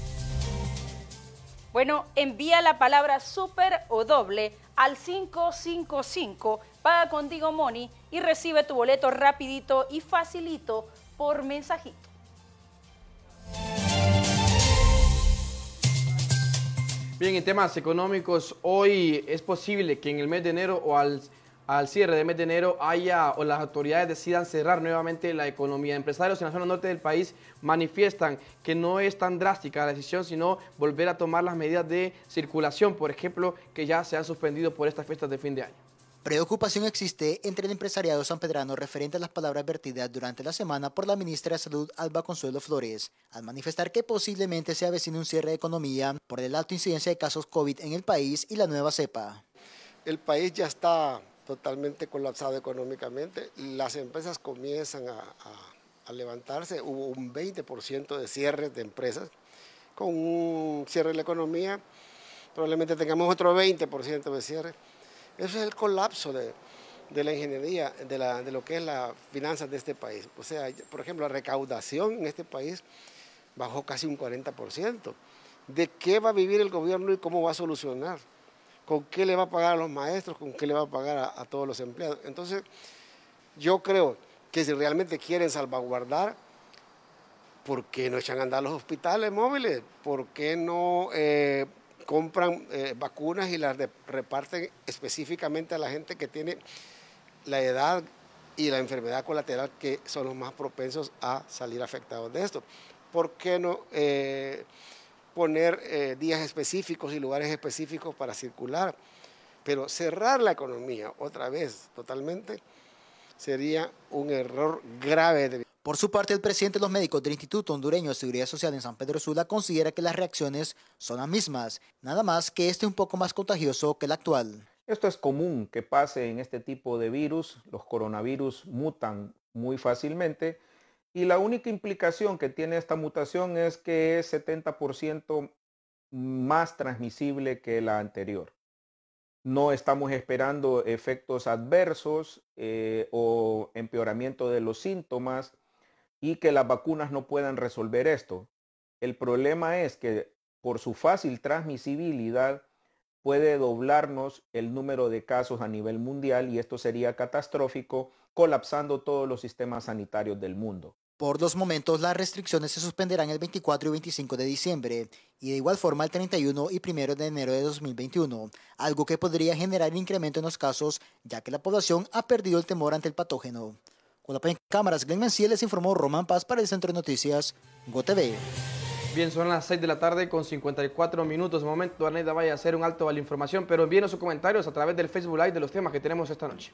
Bueno, envía la palabra super o doble al cinco cinco cinco, paga con Digo Money y recibe tu boleto rapidito y facilito por mensajito. Bien, en temas económicos, hoy es posible que en el mes de enero o al, al cierre de mes de enero haya o las autoridades decidan cerrar nuevamente la economía. Empresarios en la zona norte del país manifiestan que no es tan drástica la decisión, sino volver a tomar las medidas de circulación, por ejemplo, que ya se han suspendido por estas fiestas de fin de año. Preocupación existe entre el empresariado sanpedrano referente a las palabras vertidas durante la semana por la ministra de Salud, Alba Consuelo Flores, al manifestar que posiblemente se avecine un cierre de economía por el alto incidencia de casos COVID en el país y la nueva cepa. El país ya está totalmente colapsado económicamente, las empresas comienzan a, a, a levantarse, hubo un veinte por ciento de cierres de empresas, con un cierre de la economía probablemente tengamos otro veinte por ciento de cierre. Eso es el colapso de, de la ingeniería, de, la, de lo que es las finanzas de este país. O sea, por ejemplo, la recaudación en este país bajó casi un cuarenta por ciento. ¿De qué va a vivir el gobierno y cómo va a solucionar? ¿Con qué le va a pagar a los maestros? ¿Con qué le va a pagar a, a todos los empleados? Entonces, yo creo que si realmente quieren salvaguardar, ¿por qué no echan a andar los hospitales móviles? ¿Por qué no eh, compran eh, vacunas y las de, reparten específicamente a la gente que tiene la edad y la enfermedad colateral, que son los más propensos a salir afectados de esto? ¿Por qué no eh, poner eh, días específicos y lugares específicos para circular? Pero cerrar la economía otra vez totalmente sería un error grave. De... Por su parte, el presidente de los médicos del Instituto Hondureño de Seguridad Social en San Pedro Sula considera que las reacciones son las mismas, nada más que este un poco más contagioso que el actual. Esto es común que pase en este tipo de virus, los coronavirus mutan muy fácilmente y la única implicación que tiene esta mutación es que es setenta por ciento más transmisible que la anterior. No estamos esperando efectos adversos eh, o empeoramiento de los síntomas y que las vacunas no puedan resolver esto. El problema es que por su fácil transmisibilidad puede doblarnos el número de casos a nivel mundial y esto sería catastrófico, colapsando todos los sistemas sanitarios del mundo. Por los momentos, las restricciones se suspenderán el veinticuatro y veinticinco de diciembre y de igual forma el treinta y uno y primero de enero de dos mil veintiuno, algo que podría generar un incremento en los casos, ya que la población ha perdido el temor ante el patógeno. Con la en cámaras, Glenn Manciel les informó Román Paz para el Centro de Noticias, GoTV. Bien, son las seis de la tarde con cincuenta y cuatro minutos. De momento, Arneida vaya a hacer un alto a la información, pero envíenos sus comentarios a través del Facebook Live de los temas que tenemos esta noche.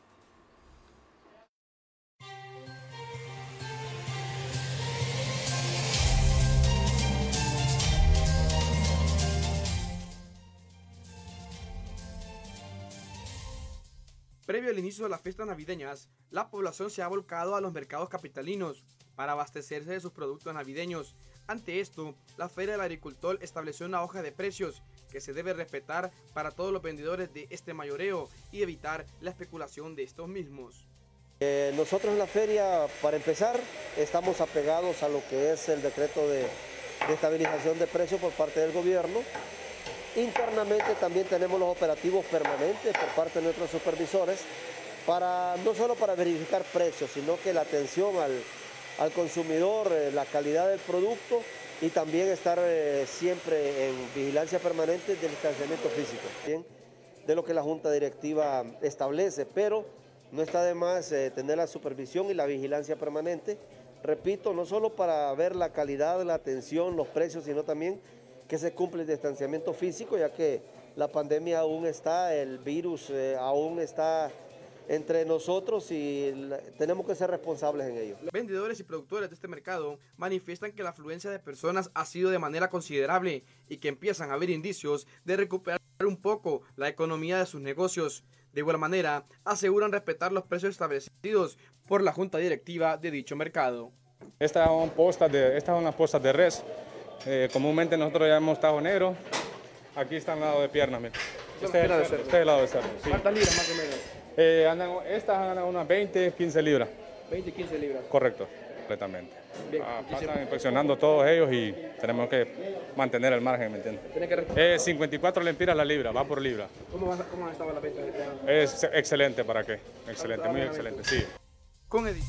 Previo al inicio de las fiestas navideñas, la población se ha volcado a los mercados capitalinos para abastecerse de sus productos navideños. Ante esto, la Feria del Agricultor estableció una hoja de precios que se debe respetar para todos los vendedores de este mayoreo y evitar la especulación de estos mismos. Eh, nosotros en la feria, para empezar, estamos apegados a lo que es el decreto de, de estabilización de precios por parte del gobierno. Internamente también tenemos los operativos permanentes por parte de nuestros supervisores, para, no solo para verificar precios, sino que la atención al, al consumidor, eh, la calidad del producto y también estar eh, siempre en vigilancia permanente del distanciamiento físico, ¿bien? De lo que la Junta Directiva establece, pero no está de más eh, tener la supervisión y la vigilancia permanente, repito, no solo para ver la calidad, la atención, los precios, sino también que se cumple el distanciamiento físico, ya que la pandemia aún está, el virus eh, aún está entre nosotros y la, tenemos que ser responsables en ello. Los vendedores y productores de este mercado manifiestan que la afluencia de personas ha sido de manera considerable y que empiezan a haber indicios de recuperar un poco la economía de sus negocios. De igual manera, aseguran respetar los precios establecidos por la junta directiva de dicho mercado. Estas son postas de, estas son las postas de res. Eh, comúnmente nosotros llamamos tajo negro. Aquí está al lado de pierna, mira. Este es, este es el lado de cerdo. Sí. ¿Cuántas libras más o menos? Eh, andan, estas andan unas veinte, quince libras. veinte, quince libras. Correcto, completamente. Bien, ah, pasan inspeccionando todos ellos y tenemos que mantener el margen, ¿me entiendes? Eh, cincuenta y cuatro lempiras la libra, va por libra. ¿Cómo, va, cómo han estado las ventas? Es excelente, ¿para qué? Excelente, muy excelente, sí. Con Edith.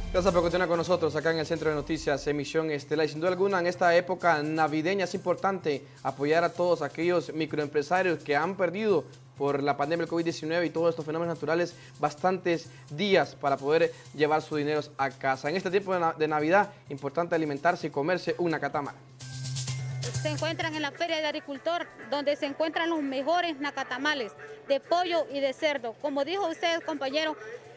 Gracias por continuar con nosotros acá en el Centro de Noticias Emisión Estelar. Y sin duda alguna, en esta época navideña es importante apoyar a todos aquellos microempresarios que han perdido por la pandemia del COVID diecinueve y todos estos fenómenos naturales bastantes días para poder llevar su dinero a casa. En este tiempo de Navidad, importante alimentarse y comerse una nacatamal. Se encuentran en la Feria del Agricultor, donde se encuentran los mejores nacatamales de pollo y de cerdo. Como dijo usted, compañero,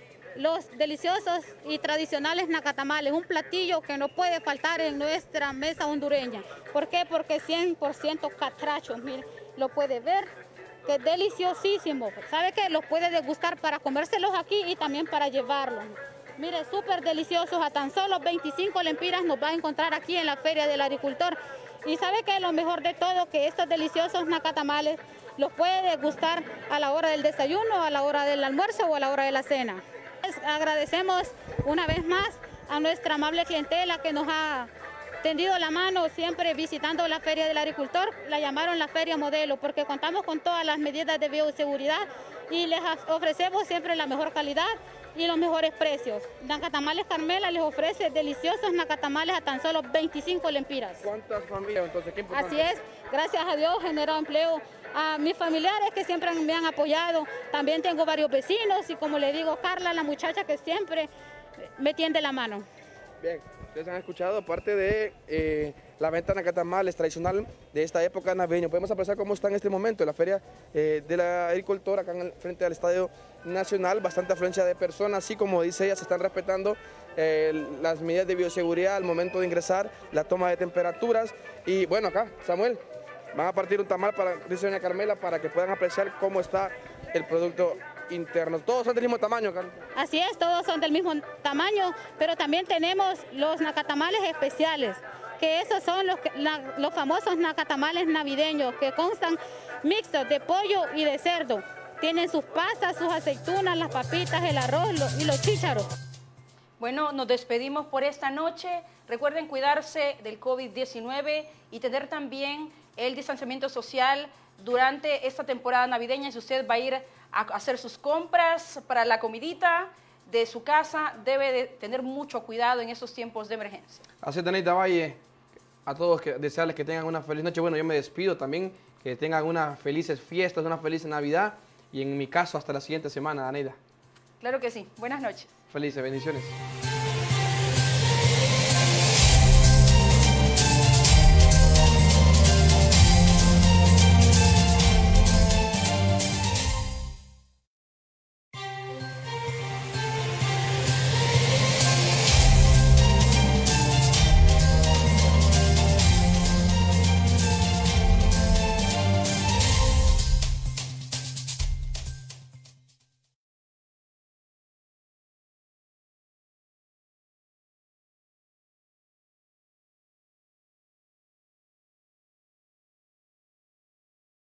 los deliciosos y tradicionales nacatamales, un platillo que no puede faltar en nuestra mesa hondureña. ¿Por qué? Porque cien por ciento catracho, mire, lo puede ver, que es deliciosísimo. ¿Sabe qué? Los puede degustar para comérselos aquí y también para llevarlos. Mire, súper deliciosos, a tan solo veinticinco lempiras nos va a encontrar aquí en la Feria del Agricultor. Y sabe que lo mejor de todo, que estos deliciosos nacatamales los puede degustar a la hora del desayuno, a la hora del almuerzo o a la hora de la cena. Agradecemos una vez más a nuestra amable clientela que nos ha tendido la mano siempre visitando la Feria del Agricultor. La llamaron la Feria Modelo porque contamos con todas las medidas de bioseguridad y les ofrecemos siempre la mejor calidad y los mejores precios. Nacatamales Carmela les ofrece deliciosos nacatamales a tan solo veinticinco lempiras. ¿Cuántas familias entonces? ¿Qué Así es, gracias a Dios generó empleo a mis familiares que siempre me han apoyado. También tengo varios vecinos y como le digo, Carla, la muchacha que siempre me tiende la mano. Bien, ustedes han escuchado aparte de eh, la venta de nacatamales tradicional de esta época navideña. Podemos apreciar cómo está en este momento la Feria eh, de la Agricultora acá en el, frente al Estadio Nacional. Bastante afluencia de personas, así como dice ella, se están respetando eh, las medidas de bioseguridad al momento de ingresar, la toma de temperaturas. Y bueno, acá, Samuel, van a partir un tamal para, dice doña Carmela, para que puedan apreciar cómo está el producto interno. Todos son del mismo tamaño, Carmen. Así es, todos son del mismo tamaño, pero también tenemos los nacatamales especiales, que esos son los, la, los famosos nacatamales navideños, que constan mixtos de pollo y de cerdo. Tienen sus pasas, sus aceitunas, las papitas, el arroz lo, y los chícharos. Bueno, nos despedimos por esta noche. Recuerden cuidarse del COVID diecinueve y tener también el distanciamiento social durante esta temporada navideña. Si usted va a ir a hacer sus compras para la comidita de su casa, debe de tener mucho cuidado en esos tiempos de emergencia. Así es, Daneida Valle, a todos que, desearles que tengan una feliz noche. Bueno, yo me despido también, que tengan unas felices fiestas, una feliz Navidad y en mi caso hasta la siguiente semana, Daneida. Claro que sí. Buenas noches. Felices, bendiciones.